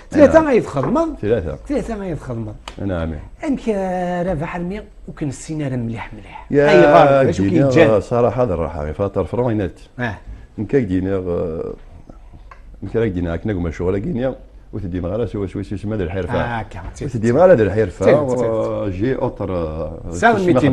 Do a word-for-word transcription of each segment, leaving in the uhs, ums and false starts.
ثلاثة غيتخدموا ثلاثة ثلاثة غيتخدموا نعم. انك رابح المية وكان السيناريو مليح مليح يا اي غار شو كيتجاد صراحة هذا الراحة غير فاتر فرونينات اه نكا دينا نكا دينا هكا نقوم شغل كينيا وتدي مغالا سوا شوي سيسمى هذا الحرفة اه وتدي مغالا هذا الحرفة جي اوتر ساعة ميتين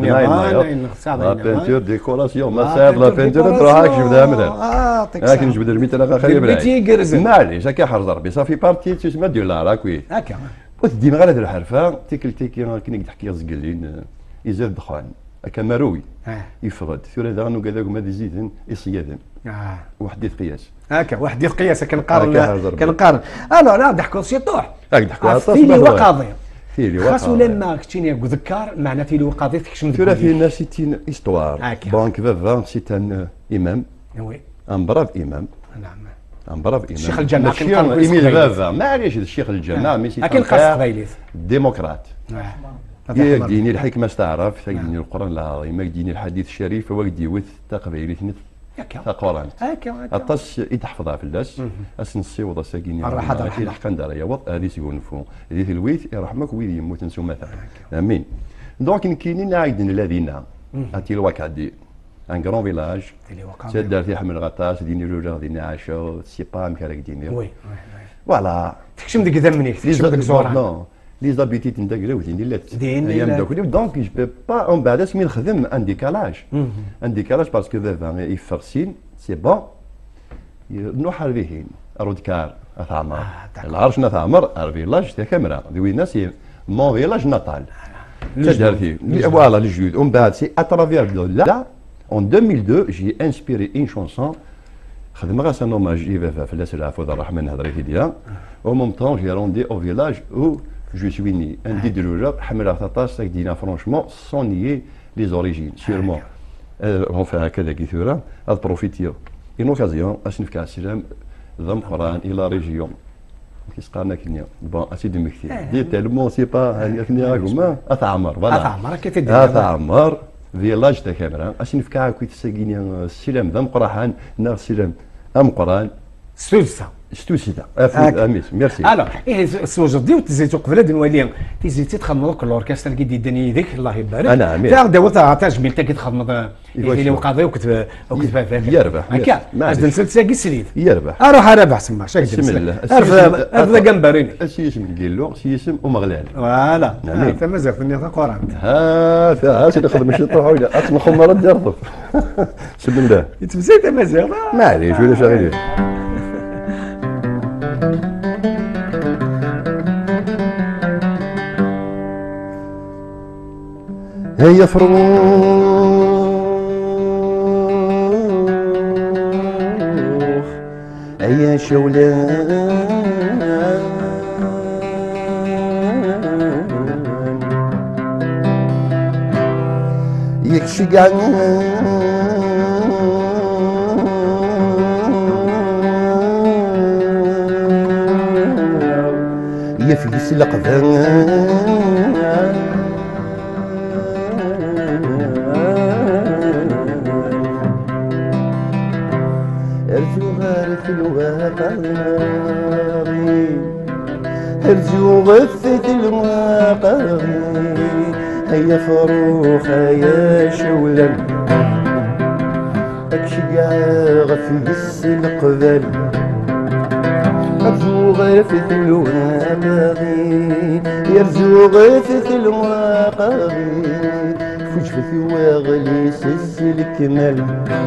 لا بانتور ديكوراسيون ما صايب لا بانتور تروح هاك جبدها منها اه هاك نجبد الميتين هكا خلي بالك ميتين قرزن معليش هكا حرز ربي صافي بارتي تسمى ديال لا راكوي هكا وتدي مغالا هذا الحرفة تيكل تيكي كي تحكي زقلين يزاد دخان هكا مروي يفرد ثورة دغنو كذا كما دي زيدن يصيادن اه واحد ديت قياس هكا واحد ديال القياس كنقارن كنقارن الو لا ضحكوا سي طوح هاك ضحكوا ثيلي وقاضي ثيلي وقاضي خاص ولا ما كنتيني ذكر معنى ثيلي وقاضي تكشم ثورة في الناس سيتين استوار بانك فافا سيتان امام وي ان براف امام نعم ان براف امام الشيخ الجامع كنقارن ايميل فافا معليش الشيخ الجامع مي سي كاين قاص قبيليت ديمقراط ياك ديني الحكمة استعرف ياك ديني القرآن العظيم ياك ديني الحديث الشريف واك ديوث تقبيليت هكا تقران هكا هكا الطاس يتحفظها في اللاس اس نصيوض ساكيني الراحه الراحه الحق ندار يا وط هذه سيقولفو هذه الويت يرحمك ويد يموت نسو مثلا امين دونك كاينين عايدين الذين اتي الواقع دي ان كرون فيلاج سد في حمل غطاس ديني لوجا ديني عاشو سي با مكارك ديني وي فوالا تكشم ديك ذمنيك تكشم ديك زوران لي زابيتيت نتاع وديني لات ايام داكولي دونك جو بي با اون بعد اسمي نخدم ان ديكالاج ان ديكالاج باسكو فافا يفرسين سي بون نروح الفيهين رودكار اثعمر العرش نثعمر الفيلاج تاع كاميرا ذي وين ناس مون فيلاج نطال تجارتي فوالا لي جود ومن بعد سي اترافير لا اون ألفين واثنين جي انسبيري ان شونسون خدم غاس ان اوماج جي فافا فلاس العفو الرحمن هضري في ديا او ميم طون جي روندي او فيلاج او جو suis né un dit de l'Europe, حمل عطاطاس دينا فرانشمون سون نيي لي زوريجين سيرمون enfin هكذا كي ثورة هاد بروفيتيو اون اوكازيون اش نفكا السلام ضم قران الى ريجيون كيس قالنا كنيا بون اسيدي مكتي دي تالمون سي با هاني كنيا راكم اثعمر فوالا اثعمر كيتدي اثعمر فيلاج تاع كاميرا اش نفكا كويت ساكينيا السلام ضم قران نا السلام ام قران سلسة ستوسيتا اميس ميرسي الو ايه سوجد ديو تزيتو قبل هاد نولي تزيتي تخدم دوك الاوركسترا كي ديدني يديك الله يبارك انا امين تاع داو تاع تجميل تا كي تخدم اللي وقاضي وكتب وكتب فاهم يربح هكا اش نسلت ساكي سليت يربح اروح اربح سما شاك بسم الله ارفد جمبريني سي اسم كيلو سي اسم ومغلال فوالا انت مازال ثني قران ها فيها سي تخدم شي طروح ولا اسم خمره دير بسم الله يتمسيت مازال معليش ولا شغيل هيا فروخ هيا شولان يكشي كاع يفلس القفان ارجو غارف الواقعي ارجو غثة الواقعي هيا فروخ هيا شولا اكشقا غفلس القبل ارجو غثة الواقعي يرجو غثة الواقعي فجفة واغليس الكمال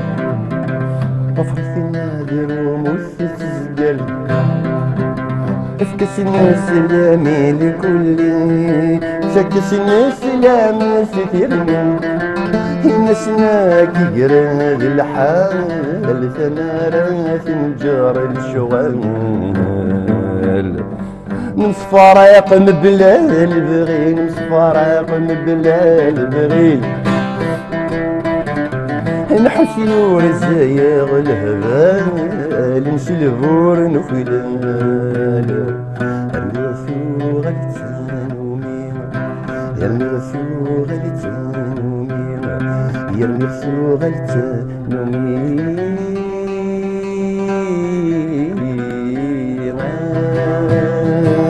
وفرث النادر ومث الزقل افكسنا سلامي لكل فكسنا سلامي سترمي النسنا كي قراد الحال ثمارة نجار الشغال نصفراق مبلا البغي نصفراق مبلا البغي نحسيور الزايغ الهبال نمشي البور نخلال المغفور غلتانومي يا المغفور غلتانومي يا المغفور غلتانومي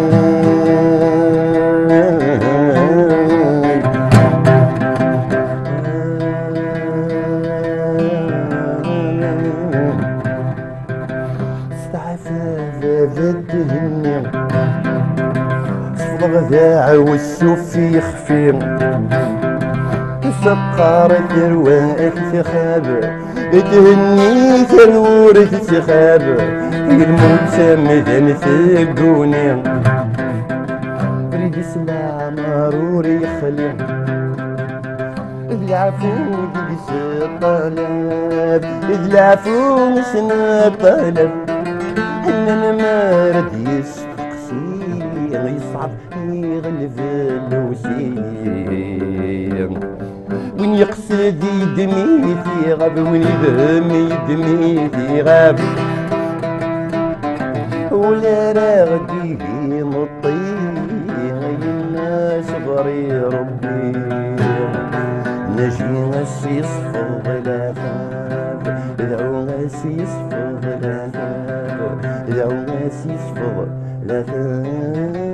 النيم صفض ذاع والسوف يخفي تفقر ثروات تخاب تهني ثرورة تخاب الموت مدن ثقوني ريد يسمع مرور يخلي العفو يجلس الطلب العفو مسنا الطلب حنان ما رد يستقسي يصعب يغلب الوسيم وين يقصد يدمي في غاب وين يدم يدمي في غاب ولا راغدي مطي الناس صبري ربي نجي غسي صفر لا خاب دعو غسي صفر لا خاب دعو غسي صفر لا خاب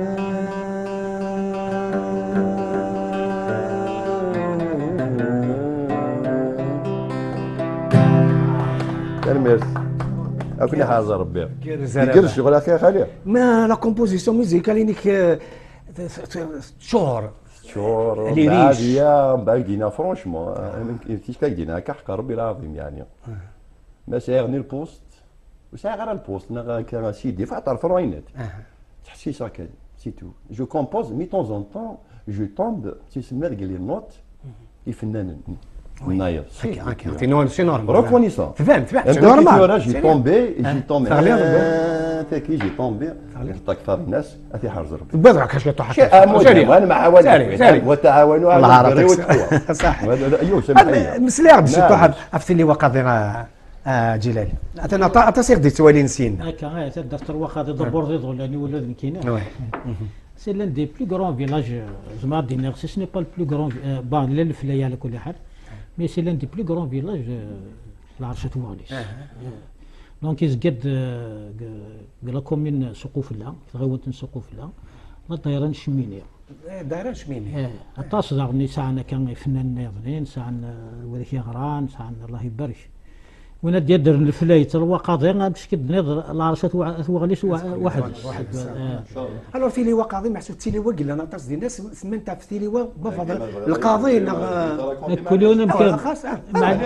ميرسي أكون حاضر ربي يقدر الشغل أخي خالي ما لا كومبوزيسيون ميوزيكال انك شهر شهور بعد يا بعد دينا فرونشمون كيش كايدينا كحق ربي العظيم يعني ما ساغني البوست وساغ غير البوست انا كان سيدي فاطر فرينات تحسيس هكا سي تو جو كومبوز مي طون زون طون جو تومب تسمى قال لي النوت الفنان ناير هكا هكا سي نورمال سي نورمال ريكونيسون فهمت فهمت سي نورمال جي تومبي جي تومبي تاكي جي تومبي طاك فار الناس اثي حرز ربي بدرك كاش يطيح هكا انا مع عوان وتعاونوا على البر والتقوى صح ايوا سمحيه مسلي عبد الشطوح عرفتي اللي وقع جلال انا عطا سير دي توالي نسين هكا درت الواقع دبور ديضو لاني ولاد كاينين سي لان دي بلو غران فيلاج زعما دي سي سني با البلو غران بان لا الفلايه على كل حال مي سي لان دي بلو غران فيلاج العرشه تواليس دونك يزقد لا كومين سقوف لها تغوت سقوف لها لا دايران شمينيه دايران شمينيه الطاس داغني ساعنا كان فنان ناظرين ساعنا وليك غران ساعنا الله يبارك وانا ديال الفلايت الواقع باش كدنيض العرشه توغليش واحد واحد الو في لواء قاضي محسوب تيليوا قلنا انا طاس ديال الناس ثمن تاع في تيليوا بفضل القاضي كلنا خاص مع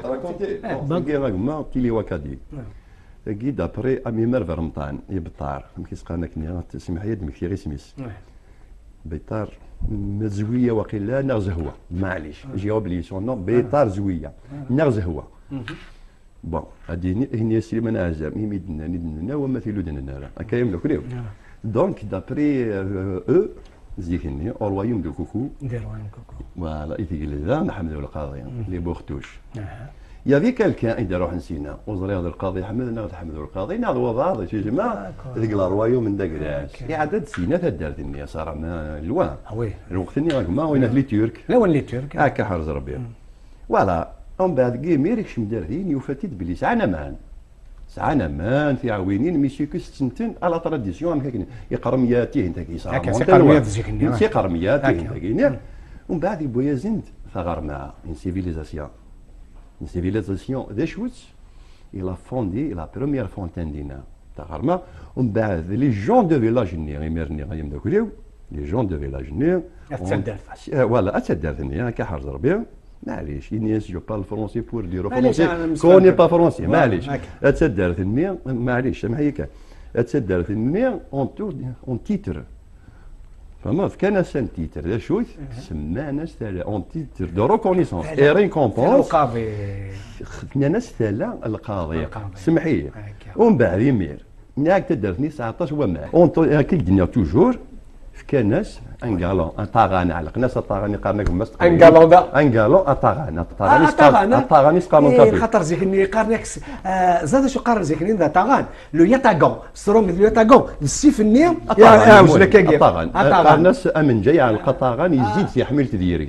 ما تيليوا كادي كي دابري امي مرفا رمضان يبطار كيسقانا كنيا تسمح يد مكي غير سميس بيطار مزويه وقيلا نغز هو معليش جاوب لي سون نو بيطار زويه نغز هو بون هادي هني سليمان عزام يمدنا ندنا ومثلو دنا هكا يملك ليو دونك دابري او زيكني او رويوم دو كوكو دير رويوم كوكو فوالا يثقل ذا محمد القاضي لي بوختوش يا في كالكان إذا روح نسينا وزري هذا القاضي حمد ناخذ حمد القاضي ناخذ وضع شي جماعه ذيك الروايو من داك الناس عدد سينا تدارت النية صار ما الوان وي الوقت اني راك ما وين لي ترك لا وين لي ترك هكا حرز ربي فوالا ومن بعد كي ميريك شمدارين يوفتيت بلي سعنا مان سعنا مان في عوينين ميسيكو سنتين على تراديسيون هكا يقرمياتيه انت كي صار هكا قرميات زيك سي قرمياتيه انت كي ومن بعد بويا زند ثغر مع ان سيفيليزاسيون Une civilisation des choses, il a fondé la première fontaine d'Ina. Taharma, on بعد les gens de village les gens de village voilà, أتدرت النية كحرز ربيع معليش إنيس جو بارل فرونسي بور ديرو فرونسي كوني با فرونسي معليش أتدرت النية معليش سامحيك أتدرت النية اون تور اون تيتر فما كان سان تيتر ذا شوي سماه ناس تاع اون تيتر دو ريكونيسونس اي ريكومبونس القاضي خدنا ناس تاع القاضي سمحي ومن بعد يمير ناك تدرتني تسعطاش وما اون كي دنيا توجور كان ناس ان كالون ان طاغان علق ناس طاغاني قارنك مست ان كالون دا ان كالون طاغان طاغاني طاغاني سقامون كافي خاطر زيكني قارنك زاد شو قارن زيكني ذا طاغان لو ياتاغون ستروم لو ياتاغون السيف النية يا واش لك طاغان قارناس امن جاي على الطاغان يزيد في حميله ديريس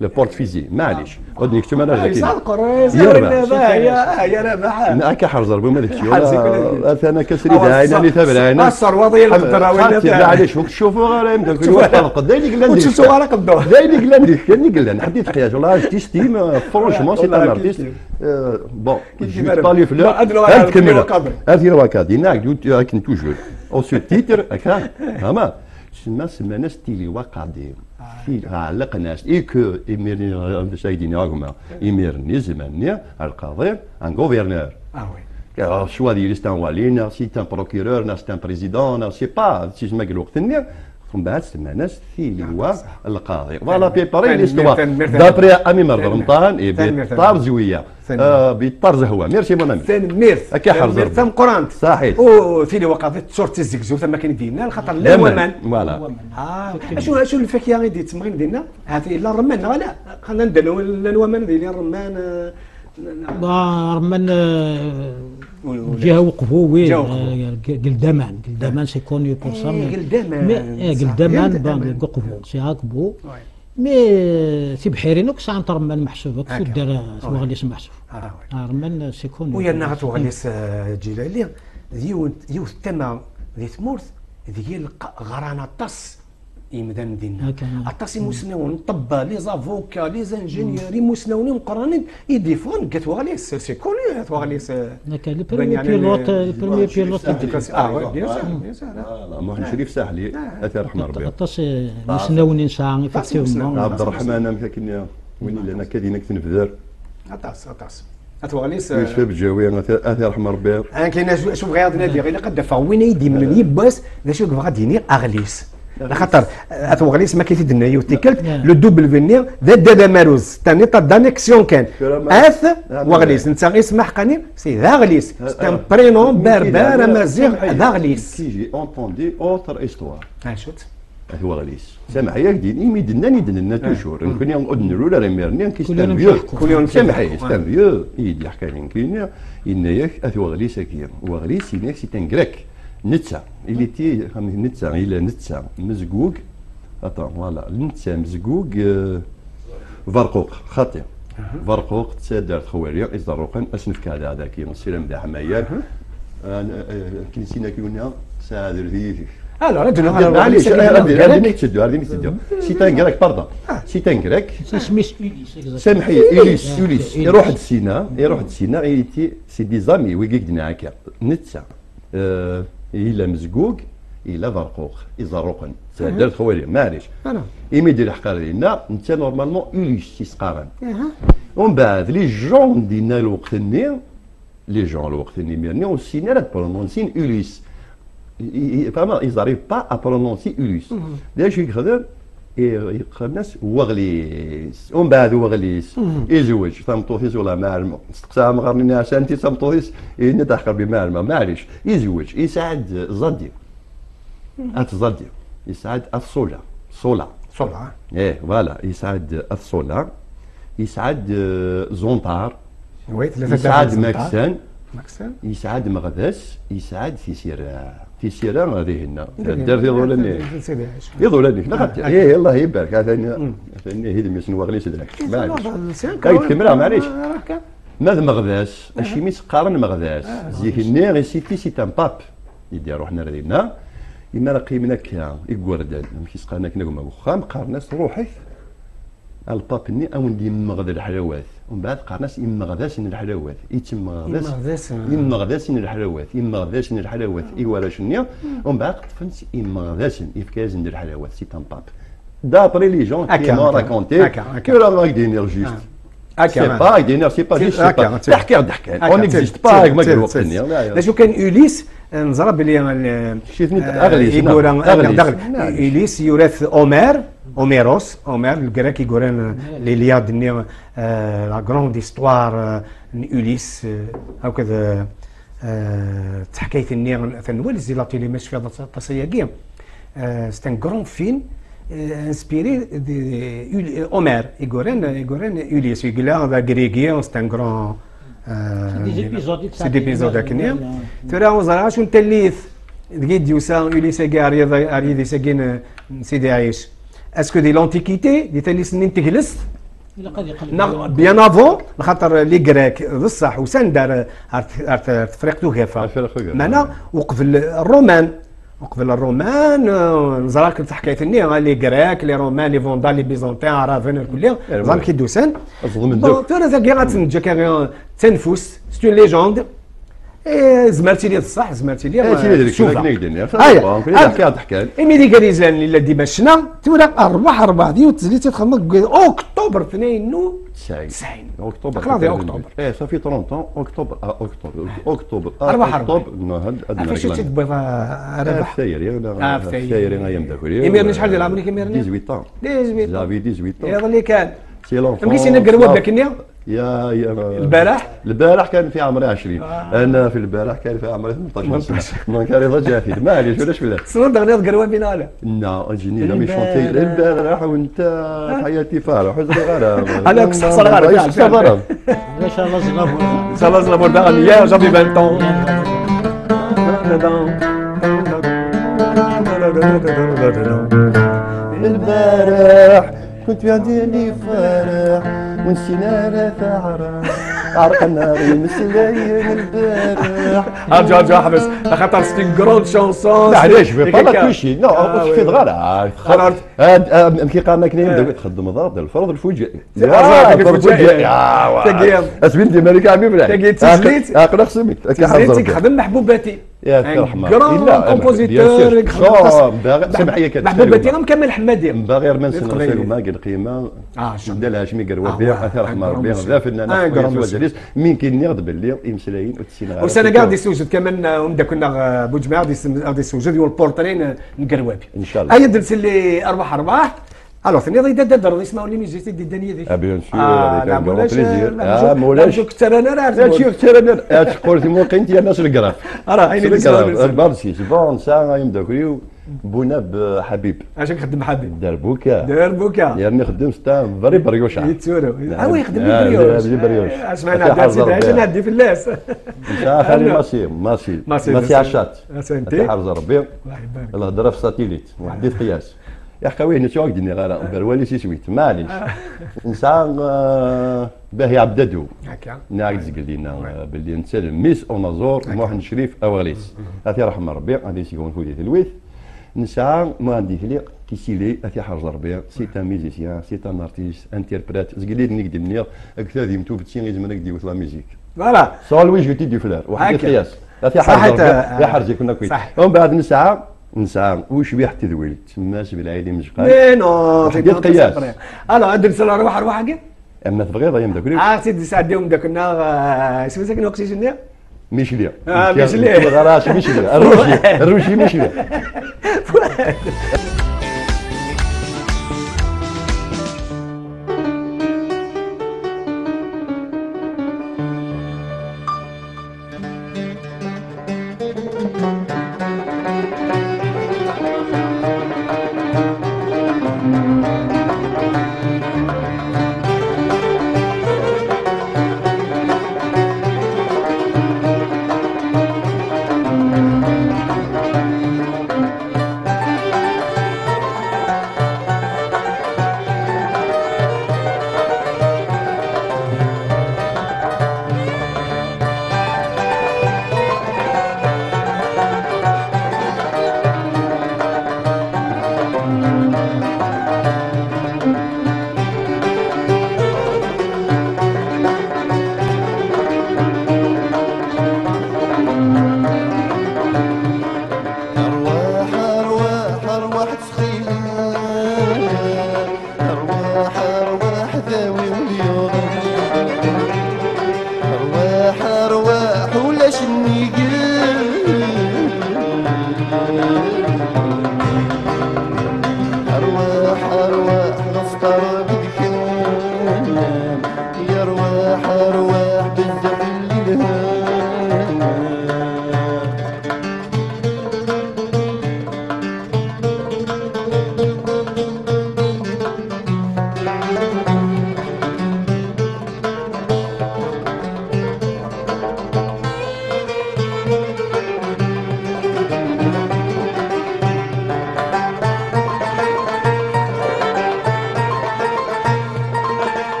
لو بورت فيزي معليش غادي نكتب انا غير يصدقوا يا يا ربح ما كحرز ربي ما داكشي ولا انا كسري داينا اللي تابع هنا الثروه ديال القدره ولا معليش شوفوا غير يمكن الوقت دايني قال لي شوفوا راه قدوه دايني قال لي كان قال لي حديت حياته والله ارتيستي فرونشمون سي ان ارتيست بون جو با لي فلور هاد كمل هاد الوكاد هناك كنت توجور او سو تيتر هكا فهمت تسمى سمانا ستيلي وقديم في علق ناس ايكو ايميرني سايديني راكما ايميرني زماني القاضي ان غوفرنور اه وي choix ديالي سي ان والين سي ان بروكيرور سي ان بريزيدون سي با سي ما قال الوقت النير من بعد سمعنا سي لواء القاضي فوالا بيباري ليستوار دابري امي مرض رمضان اي بيطار زويه بيطار زهوه ميرسي مون امي ثاني ميرث هكا حرزر ثم قرانت صحيح وفي لواء قاضي شورت الزكزو ثم كاين ديالنا الخطر لا ومن فوالا اه شنو شنو الفاكهه غادي تسمى ديالنا هذه لا الرمان ولا خلينا نديروا الومان ديال الرمان رمان جهه وقفوا وين قلدمان قلدمان سي كوني بور سا قلدمان قلدمان بان وقفوا سي هاكبو مي سي بحيرين وكسا عن رمان محسوب كسو دار وغليس محسوب رمان سي كوني ويا نغت وغليس جلالي ديو ديو التما ذي ثمورث ديال غرانا طاس يمدان دينا الطاس مسنون طبا لي زافوكا لي زانجينيور مسنونين مقرانين يديفون قالت وغليس سي كوني وغليس هكا لي برومي بيلوت لي برومي بيلوت اه بيان سور بيان سور محمد شريف ساحلي اثر رحمه ربي الطاس مسنونين ساعه فاكتيفمون عبد الرحمن كاين وين لنا كادينا كتنفذر الطاس الطاس اتوغليس يوسف الجاوي اثر رحمه ربي انا كاين شوف غير نادي غير قد دفع وين يدي من اليباس ذا شو غادي ينير اغليس خاطر اتوغليس ما كيفيدنا يوتيكلت لو دوبل فينير ذا دادا ماروز ثاني تا دانيكسيون كان اث وغليس انت اسمح قني سي ذا غليس سي ان برينون بربر مازيغ ذا غليس كي جي اونتوندي اوتر استوار ها شوت هو غليس سامع ياك دين ايمي دنا ندنا توجور نكون نقعد نرو لا ريميرني كيستان فيو كل سامع يستان فيو يدي حكى لي كاين ان ياك هو غليس كي هو غليس ياك سي ان غريك نتسا اللي تي نتسا الى نتسا مزقوق اطا فوالا نتسا مزقوق فرقوق خاطئ فرقوق تسادر خواريا ازدروقا اسنف كذا هذاك السلام تاع حمايان كنسينا كيونا ساعه ذي الو رجل معليش غادي تسدو غادي تسدو سي تان غريك باردون سي تان غريك سميس اوليس سامحي اوليس اوليس يروح لسينا يروح لسينا ايتي سي دي زامي ويقعدنا هكا نتسا إلا مزقوق إلا فرقوق إزروقن درت خوالي معليش أنا إيمي دير الحقار ديالنا أنت نورمالمون أوليس تيسقارن ومن بعد لي جون ديالنا الوقت الني لي جون الوقت الني ميرني وسينا لا برونونسين أوليس فما إزاريف با أ برونونسي أوليس داش يخدم يقرا الناس وغليس ومن بعد وغليس يزوج تمطوثيس ولا معلمه استقسام غير عشان انت تمطوثيس نتحقر بمعلمه معليش يزوج يساعد زادي اتزادي يساعد الصولا صولا صولا ايه فوالا يساعد الصولا يساعد زونطار يساعد ماكسان ماكسان يساعد مغداس يساعد في سيرة في سيرة هذه هنا دار يظلني يظلني لا ايه الله يبارك هذا ثاني هذا ميسن وغليس دراك معليش كاين كاميرا معليش ماذا مغداس اشي ميس قارن مغداس زيهني غي سيتي سي تان باب يدير روحنا ردينا إما قيمنا كا يقوردان ماشي سقانا كنا كما وخام قارناس روحي الباب ني او ندي مغد الحلاوات ومن بعد قارناس إما غداسن الحلاوات يتم غداس إما غداسن الحلاوات إما غداسن الحلاوات إيوا شنيا ومن بعد قطفنس إما غداسن إفكازن الحلاوات سي تان باب دابري لي جون كي مون راكونتي كو راه غاك دينير جوست سي با دينير سي با جوست تحكي ضحكان اون اكزيست با ما قالوا لا شو كان أوليس نزرب بلي شفتني اغليس يقول أوليس يورث اومير اوميروس اومير الكراك يقولون ليلياد ني لا غروند هيستوار أوليس هكذا تحكيت النير فنولي زي لا تيلي مش في التصياقيه سي ان غرون فيلم انسبيري دي اومير يقولون يقولون أوليس يقول هذا غريغي سي ان غرون سي دي بيزود هكنيا ترى وزرا شو انت الليث تقيد يوسا أوليس كاري اريد ساكين سيدي عايش اسكو دي لونتيكيتي دي تالي سنين تجلس بيان افون خاطر لي كراك بصح وسان دار تفريقتو كيفا معنا وقف الرومان وقف الرومان نزراك تحكايه النية لي كراك لي رومان لي فوندا لي بيزونتين عرافين الكل زعما كي دوسان ترى ذاك غاتنجا كان تنفس سي اون ليجوند زمرتي لي بصح زمرتي لي شوفها هاي تحكي ملي كاريزان اللي دي باشنا تورا اربع اربع دي وتزيد تخمك اكتوبر اثنين وتسعين اكتوبر خلاص اكتوبر ايه صافي ثلاثين اكتوبر اكتوبر اكتوبر اربع اكتوبر فاش تبغى ربح في ثاير يا في ثاير ايام ذاك يميرني شحال ديال العمر كيميرني ثمانية عشر زافي ثمانية عشر يا اللي كان سي لونفون مكيش نقروا بك النية يا يا البارح البارح كان في عمري عشرين آه. انا في البارح كان في عمري ثمانية عشر سنه ما كان رضا جافي معليش ولاش ولا صنت اغنيه تقروا بينا لا لا اجيني لا ميشونتي البارح وانت حياتي فرح حزن غرام انا كنت حصل غرام ان شاء الله زلابور ان شاء الله زلابور باغي يا جافي عشرين طون البارح كنت في عندي فرح ونسينا لا ثعرة عرقنا المسلاين البارح ارجع ارجع حبس خاطر سيتي كروند شونسون معليش في بالك كلشي نو في صغار خلاص كي قالنا كنا تخدم ضاد الفرض الفوجئ يا الفوجئ يا اسبنتي مالك عمي بلا تاقي تسليت اقرا خصمت تسليت خدم محبوباتي يا ترحم كرون كومبوزيتور سمعيه محبوباتي مكمل حمادي باغي ما نسنسلو ما قال قيمه عبد الله هاشمي قال وبيع اثر رحمه ربي ذا فنان جليس مين كينيض باللي يمسلاين وتسينا وسنه كاع دي سوجد كمان ونبدا كنا بوجماع دي سوجد والبورترين نقروابي ان شاء الله اي درت لي ارباح ارباح الو ثاني ضيد دار يسمعوا لي ميوزيك دي الدنيا دي اه بيان سور هذيك مولاش اه مولاش كثر انا راه هادشي كثر انا تقول مو قيمت يا الناس الكراف راه عيني البارسي بون ساعه يمداكريو بوناب حبيب اش نخدم حبيب دار بوكا دار بوكا يعني خدم ستا فري بريوش يتسورو اه يخدم لي بريوش بريوش اش معنى درتي اش نهدي في اللاس انت خلي ماشي ماشي ماشي عشات انت حافظ ربي الله يبارك الهضره في ساتيليت واحد القياس يا خويا انا شو قدني غير برولي سي سويت معليش انسان باهي عبدادو هكا ناقص قال لنا باللي نسلم ميس اونازور محمد شريف اوغليس هاتي رحمه ربي غادي يكون فودي الويث نسعى ما عندي لي كيسيلي هاتي حرز ربي سي ان ميوزيسيان سي ان ارتيست انتربريت زقلي نقدر نير اكثر ديمتو بتسين غير من نقدي وثلا ميوزيك فوالا سول ويش قلت دي فلار واحد القياس هاتي حرز ربي يا حرزي كنا كويس ومن بعد نسعى نسعى وش بيح تذويل تماش بالعيدي مشقال اي نو ديال القياس انا ادرس ارواح ارواح كاع اما تبغي ضيم داك اه سيدي ساعدهم داك النار اسمه ساكن اوكسيجين ميشليا اه ميشليا غراش ميشليا الروشي الروشي ميشليا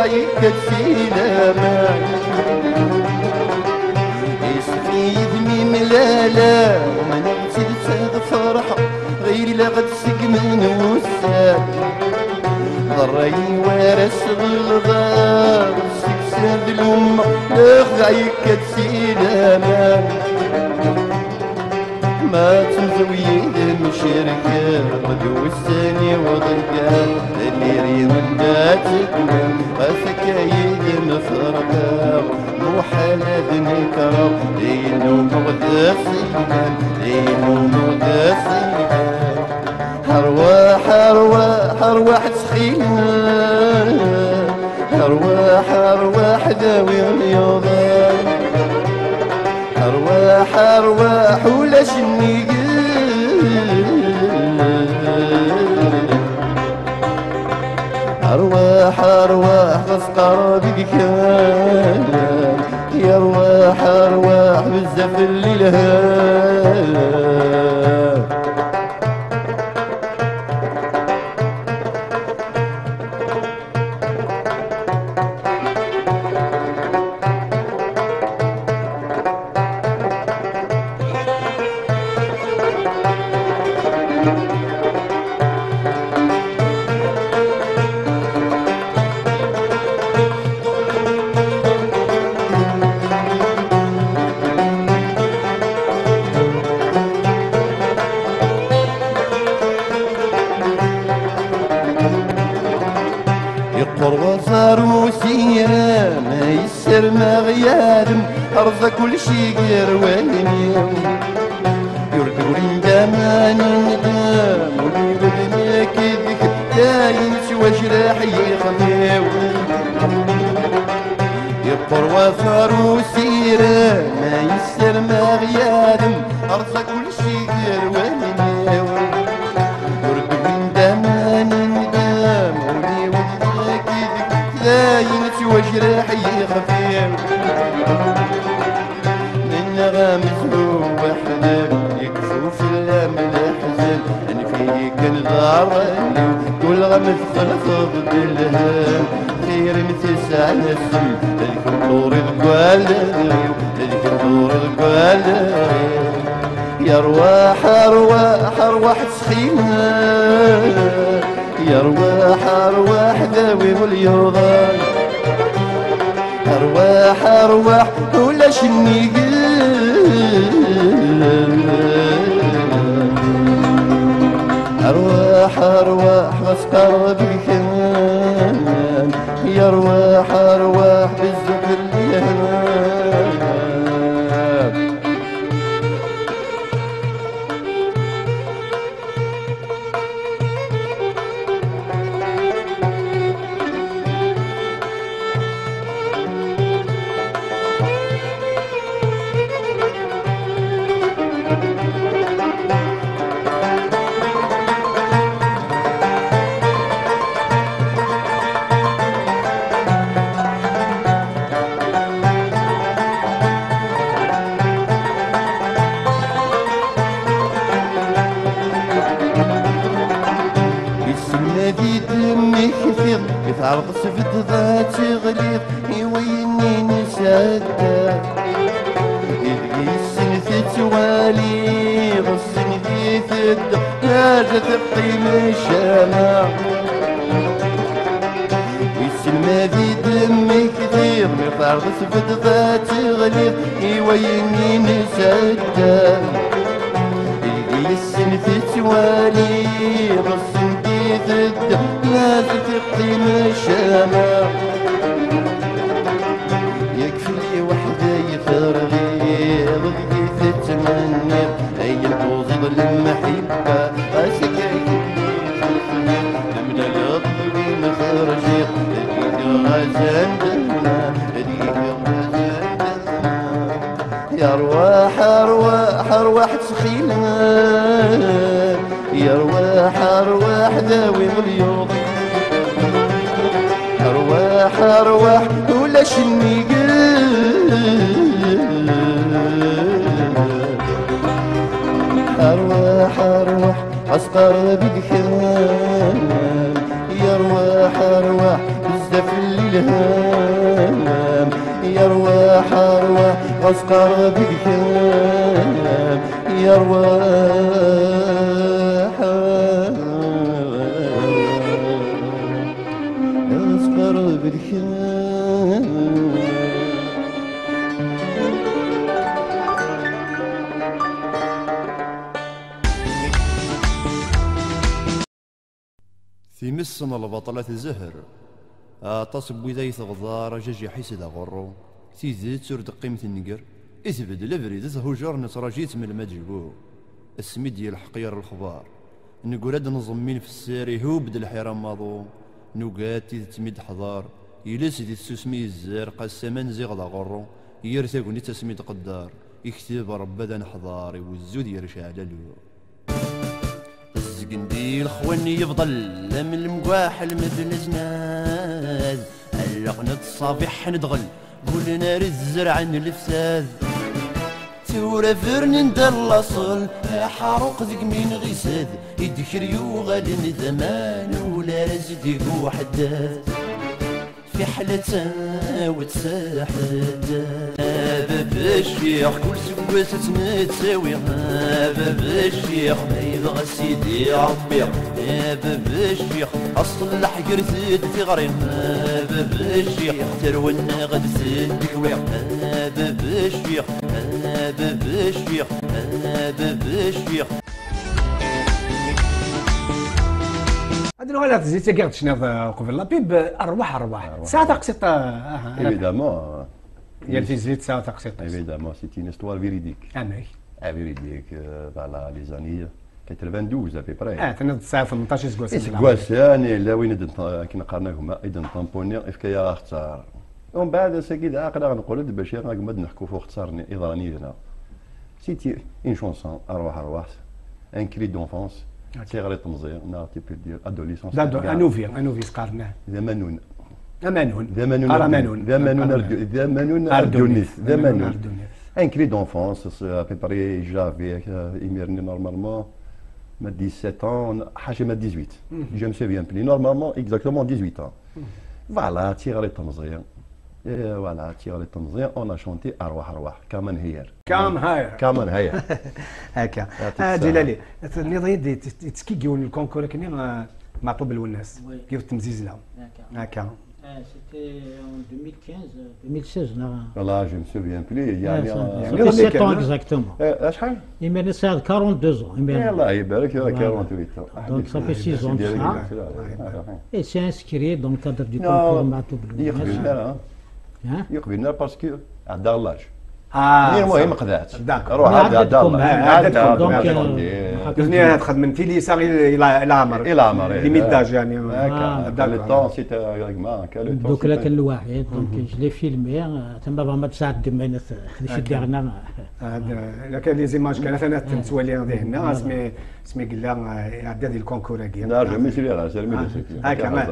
غايك كتسيلما يسفي ذمي ملالا وما نغسل ساد فرحة غير لا غد سقمن وساد ضري وارس الغار سكساد الأمة لا غايك كتسيلما ما تنزوي المشركة غدو الثاني وضيقان اللي يريد وداتك غفكايد مفرقة محالة نكرم دينو مغدا سيمان دينو مغدا سيمان أرواح أرواح أرواح تسخينا أرواح أرواح ذوي اليوضان أرواح أرواح ولا شني أرواح أرواح غسقر بك كان يا أرواح أرواح بزاف اللي لها يقر وصاروسية ما يسر ما غيادم أرضى كل شي قرواني يرد ورين ما ندام ولي بدنا كذك داين سواش راح يخفيو يقر وصاروسية ما يسر ما غيادم أرضى كل شي قرواني وجراح يخفيف من غامز هو حنان يكفوف اللام الأحزان أنا فيك الغار كل غمز خلق بالهام خير متسع نسم تلك النور القوال تلك النور القوال يا أرواح أرواح أرواح تسخينا يا أرواح أرواح ذوي واليوضان أرواح أرواح ولا شني أرواح أرواح مسقر بكمان يا أرواح أرواح بالذكر اليهنان نادي دمي كثير يتعرض سفد ذات غليظ يويني نسادا يدقي السن توالي غصن ذي ثد لا تثقي من الشمع ويسمى ذي دمي كثير يتعرض سفد ذات غليظ يويني نسادا يدقي السن توالي غصن ضد لا تقيم الشمع يكفي لي وحدة يفرغي ضدي تتمنى أي البوظ المحبة راسك لمدى يطلبي مخرجي هديك غازان دنا هديك غازان دنا يا أرواح أرواح أرواح تسخينا يا أرواح أرواح ذوي اليوم أرواح أرواح ولا شني أرواح أرواح أسقر بكمان يا أرواح أرواح يستفل الهام يا رواح ارواح غسقر بالكلام يا رواح غسقر بالكلام. في مسنا البطلة الزهر تصب ذي ثغضار جاجي حيسد غرو تيزيد سرد قيمة النقر اثبد لبريد هجر نتراجيت من المجبو السميد ديال الحقير الخبار نقول نظمين في الساري هو بد الحرام ماضو نوقات تميد حضار يلس دي السوسمي الزار قسمان زيغ غرو يرتاقوني تسميد قدار يكتب ربدا نحضاري والزود يرشع للو الزقندي الخواني يفضل من المقواح المثل زناد علقنا الصافح ندغل قولنا الزرع الفساد تورا فرن ندر الاصل حاروق ذيك مين غيساد يدكر يوغل زمان ولا رزدي وحداد في حالة وتساحد باب الشيخ كل سكوات تنتساوي باب الشيخ ما يبغى سيدي ربي باب الشيخ اصل الحجر زيد في غريب باب الشيخ ترونا غد سلك ويع باب الشيخ باب الشيخ باب الشيخ. هذا ولا تزيد كاع تشناف قبل لابيب ارواح ارواح ساعه تقسيط ايفيدامون يا في زيد ساعه تقسيط ايفيدامون سي اون استوار فيريديك امي فيريديك فوالا لي زاني اثنين وثمانين ابي براي اه تنض ساعه ثمنطاش سكواس سكواس يعني لا وين كي نقارناهم ايضا طامبوني افكايا اختار ومن بعد ساكيد عاقل نقول باش نقعد نحكوا فوق اختارني ايضاني هنا سيتي اون شونسون ارواح ارواح ان كري دونفونس تيغري تمزير نعطي بي ديال ادوليسونس دادو انوفي انوفي سقارناه ذمنون امانون ذمنون ارمانون ذمنون ذمنون اردونيس ذمنون ان كري دونفونس ابي بري جافي ايميرني نورمالمون ما دix-sept ans حاجه ما dix-huit je me souviens plus normalement exactement dix-huit ans voilà تيغري تمزير فوالا تيغري تمزير اون شونتي ارواح ارواح كمان هير كام هاير كمان هير هكا جلالي نضيد تسكيكيون الكونكور كني معطوب الناس كيف تمزيز لهم هكا سيتي en deux mille quinze deux mille seize والله جو me souviens plus يعني sept ans exactement شحال؟ يمكن ساعد quarante-deux ans الله يبارك فيك quarante-huit ans donc ça fait six ans et c'est inscrit dans le cadre du concours معطوب الناس يقبلنا يقبلنا باسكو عدا لاج اه المهم قذات روح عاد عاد دونك دونك تخدم في لي ساغي الى عمر الى عمر ليميتاج يعني هكا لو طون سيت ريغما دوك لا كان الواحد دونك جو لي فيلمي تما فما تساعه دمينا شدينا هذا كان لي زيماج كانت انا تنسوالي هنا اسمي اسمي قال عدى هذه الكونكور كي نرجع ماشي لي سير هكا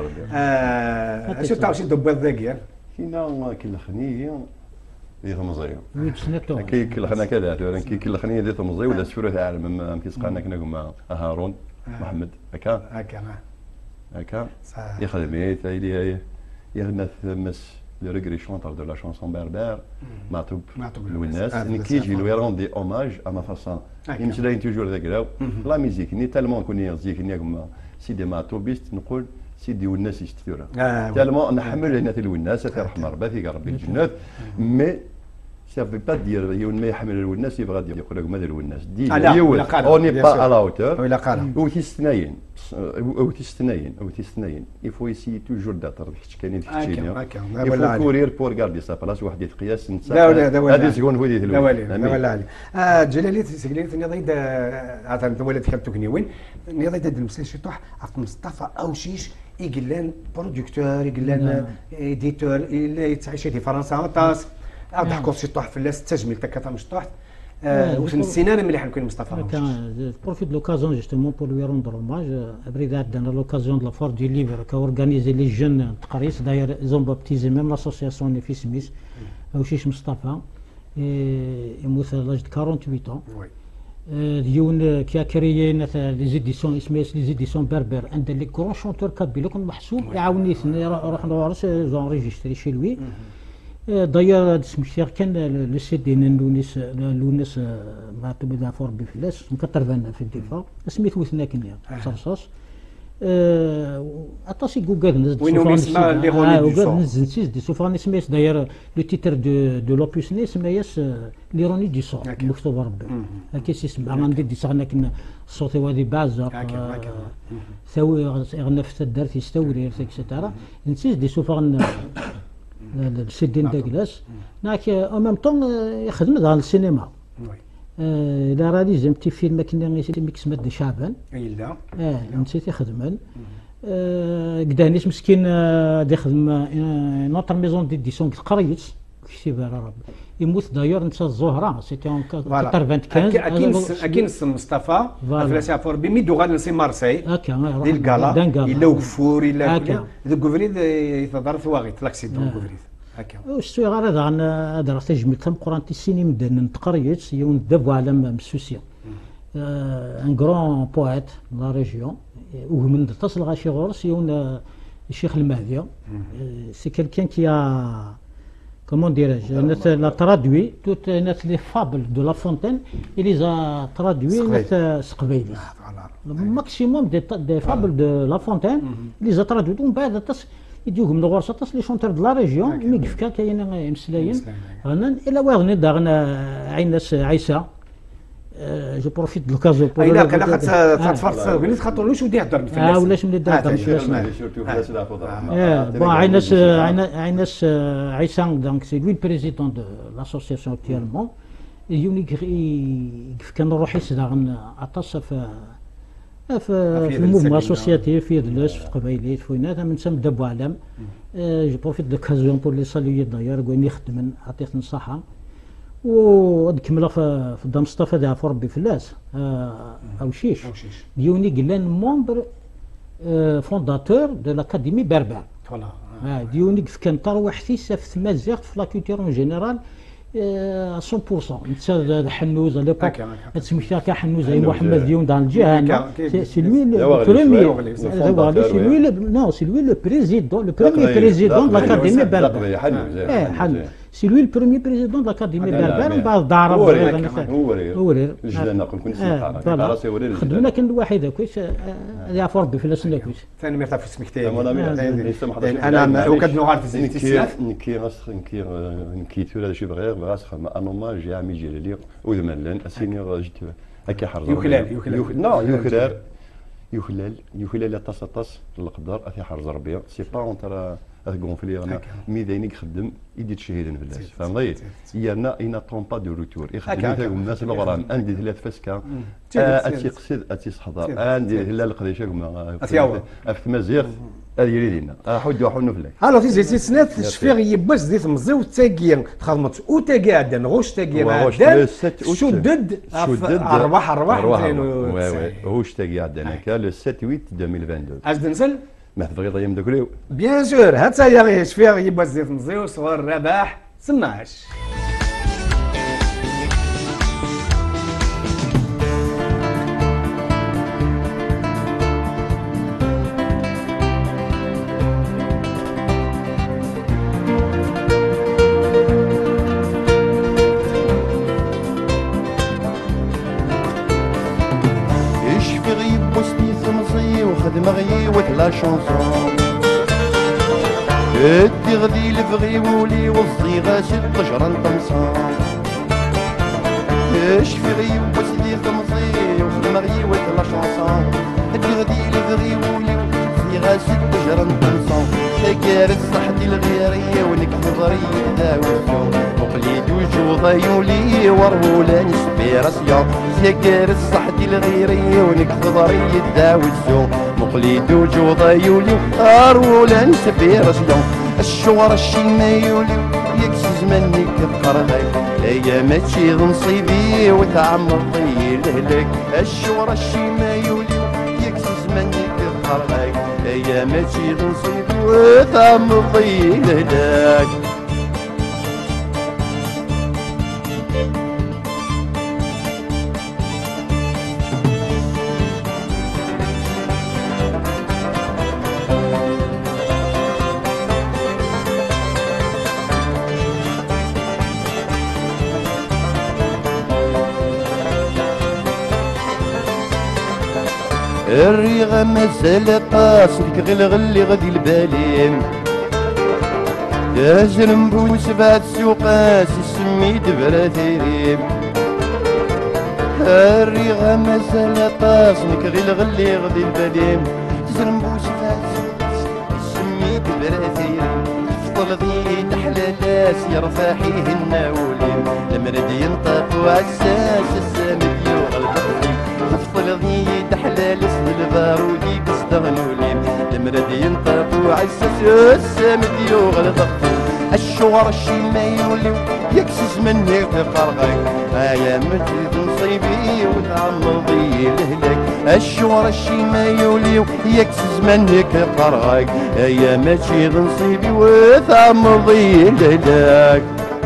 اه شو تعرف شي دبر ذاك كاين كل خنيه يثمزيو ويتسنتو كي كل خنا كذا كي كل خنيه دي ثمزيو ولا سفره تاع ما كيسقانا كنا كما هارون محمد هكا هكا هكا يخدم تايلي يغنى ثمس لو ريغري شونتر دو لا شونسون بربر معطوب للناس كيجي لو يرون دي اوماج اما فاسون يمشي توجور ذاك راو لا ميوزيك ني تالمون كوني زيك ني كما سيدي معطوبيست نقول سيدي والناس يشتثورها تالمون نحمل هنا الوناس يرحم ربي فيك ربي الجنات مي سافي با دير يون ما يحمل الوناس يبغى يقول لك ماذا الوناس دي يون اوني با على اوتور ولا قال او تيستناين او تيستناين او تيستناين يفو يسي توجور داتر كاينين في التشينيا يفو كورير بور غاردي سا بلاص واحد يتقياس نتا لا ولا لا هذه سكون هو ديال لا ولا لا ولا علي جلالي سكليت نضيد عاد ولد كتبتو كنيوين نضيد المسير شطح عقد مصطفى او شيش يقلان برودكتور يقلان ايديتور اللي يتعيش في فرنسا تاس عاد حكوا شي طاح في الناس تجميل تكا مش طاح واش السيناريو مليح نكون مصطفى كان بروفيت de l'occasion justement pour lui rendre hommage après dans l'occasion de la foire du livre qu'a organisé les jeunes تقريص d'ailleurs ils ont baptisé même l'association les fils Smith وشيش مصطفى يموت à l'âge de quarante-huit ans ديون كي كريين لي زيديسيون اسمها لي زيديسيون بربر عند لي كرون شونتور كابي لكم محسوب يعاوني نروح نورس زونريجيستري شي لوي داير سميتها كان لو سي دي لونيس لونيس ما تبدا فور بفلاس مكترفان في الدفاع سميتو ثناكنيا صرصاص اطاسي جوجل نزل وين اسمها لي روني دو سون نزل سيس دي سوفاني سميس داير لو تيتر دو دو لوبوس ني سمياس لي روني دو سون مكتوب ربي هكا سيسمع غندير دي صغنا كنا الصوت هذه بعزق ثوي غنفس الدرت يستوري اكسيتيرا نسيس دي سوفان السيدين داكلاس ناك او ميم طون يخدم dans السينما لا راليزم تي فيلم كنا ميكس مد شعبان اي لا اه نسيت يخدمن قدانيس مسكين دي خدم نوتر ميزون ديديسيون قريت كتب على ربي يموت دايور نتا الزهره سيتي اون خمسة وثمانين اكين اكين مصطفى فلاس عفور بميدو غادي نسي مارسي هكا ديال كالا الا وفور الا كذا كوفريد يتضرب في واغيت لاكسيدون كوفريد هكا وشتي غير هذا هذا راه تجمل تم قرانتي السينما دن تقريت يون دابو عالم مسوسيا ان غران بويت لا ريجيون ومن تصل غاشي غورس يون الشيخ المهدي سي كيلكان كي comment dirais-je, elle a traduit toutes les fables de La Fontaine, il les a traduites le maximum des, des fables de La Fontaine, il les a traduites. On peut dire يجيوهم من غورسة لي شونتور دو لا ريجيون ميكفكا كاين مسلايين غنان الا واغني داغنا عيناس عيسى جو بروفيت دو لوكازيو بور الا قال تفرط بني تخاطرلوش ودي يهضر في الناس اه ولاش من يهضر في الناس اه بون عيناس عيناس عيسى دونك سي لوي البريزيدون دو لاسوسياسيون اكتيالمون يونيك كان نروح يسداغن عطاس في في الموفمون اسوسياتيف في دلاس في قبايليت في وينات من سام دابو علام جو بروفيت دو لوكازيون بور لي ساليي داير كون يخدم عطيت نصحه ونكملها في في الدار مصطفى دي عفو ربي فلاس او شيش ديوني قلان مومبر فونداتور دو لاكاديمي بربر فوالا ديوني كان تروح فيس في تمازيغ في لا كولتور اون جينيرال مية بالمية انت حنوز على ليبوك تسمي كا حنوز اي محمد ديون دان الجهه سي لوي لو بروميير سي لوي نو سي لوي لو بريزيدون لو بروميير بريزيدون دو لاكاديمي بربر حنوز سي لوي البروميير بريزيدون دو لاكاديمي بربر ومن بعد ضارب هو ورير هو ورير الجنه نقول كنت سمعها خدمنا كان الواحد كويس يعفو ربي فلاس كويس ثاني مرتاح في اسمك تاعي انا وكدنو عارف زين نكير نكير نكير نكيتو هذا شي بغير بغاس خدمه انوما جي عمي جلالي وذملن اسينيور جيت هكا حرز يخلال يخلال نو يخلال يخلال يخلال طاس طاس القدر اثي حرز ربي سي با اونتر غونفلي انا ميدانيك خدم يدي تشهيدن في الناس فهمتي يانا اينا طون با دو روتور يخدم تاعو الناس الغرام عندي ثلاث فسكه اتي قصيد اتي صحضر عندي لا القديشه كما في مزيغ هذه يريدنا حودوا حنو فلاك الو تيزي سنات شفيغ يباس ديت مزيو تاكي خدمت او تاكي عندنا غوش تاكي عندنا شدد ارباح ارباح وي وي غوش تاكي عندنا كا لو سبعة ثمانية ألفين واثنين وعشرين اش نسال ما تبغي ضيم داكليو بيان سور هات هي شفيغ يباس ديت مزيو صغار رباح سمعش دماغي وتلا شونسون ادي غدي لفغي ولي والصيغه ست جران طمسان اش في غيب وسدي طمسي ودماغي وتلا شونسون ادي غدي لفغي ولي والصيغه ست جران طمسان تكار الصحدي الغيريه ونك نظري داوسون وقليد وجوضا يولي ورولان سبيراسيون تكار الصحدي الغيريه ونك نظري داوسون مقليد وجوضا يولي أرولان سبيراسيون الشوار الشيما يولي يكسز مني كالقرغي هيا ماشي نصيبي وتعمر طيل هلاك الشوار الشيما يولي يكسز مني كالقرغي هيا ماشي نصيبي وتعمر طيل هلاك الريغة مازال قاسك غلغلي غدي البالين تاجرم بوسبات سوقاس سميت براثيريم الريغة مازال قاسك غلغلي غدي البالين تاجرم بوسبات سوقاس سميت براثيريم فضل ذي تحلالاس يرفاحيه الناولين المرد ينطق وعساس السامد يوغل بخيم فضل ذي تحلالس البارودي بستغنولين المرد ينطق وعساس السامد يوغل بخيم الشغر الشيما يولي يكسس مني في قرغك هيا مجد نصيبي وتعمضي لهلك الشغر الشيما يولي يكسس مني في قرغك هيا مجد نصيبي وتعمضي لهلك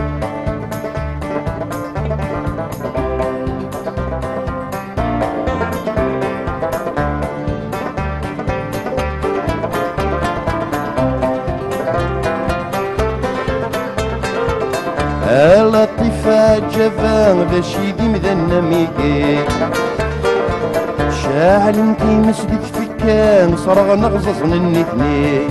اللطيفة جفان ذا شيدي مذنى ميكي شاعل انتي مسدك فكان صرغ نغزص من الاثنين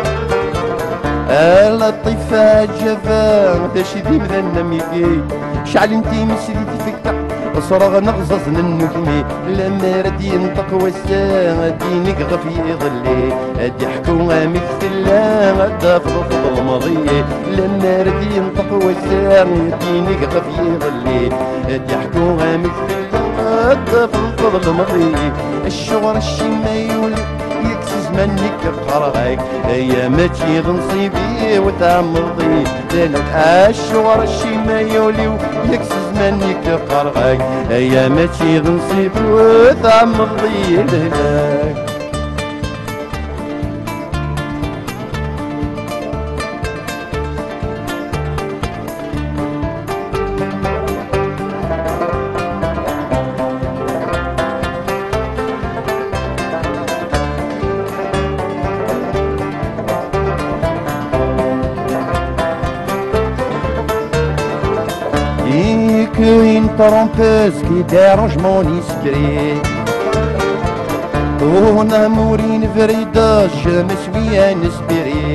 اللطيفة جفان ذا شيدي مذنى ميكي شاعل انتي مسدك فكان صرغ نغزص من الاثنين لما رد ينطق وسام دينك غفي ظلي ضحكوا مثل غدا فضل مضي لما رد ينطق وسام دينك غفي ظلي ضحكوا مثل غدا فضل مضي الشغر الشيما يولي يكسز منك قرغك يا ماشي نصيبي وتعمضي لك الشغر الشيما يولي يكسز منك قرغك يا ماشي نصيبي وتعمضي لك une trompeuse qui dérange mon esprit. Ton amour une vérité, je me suis inspiré.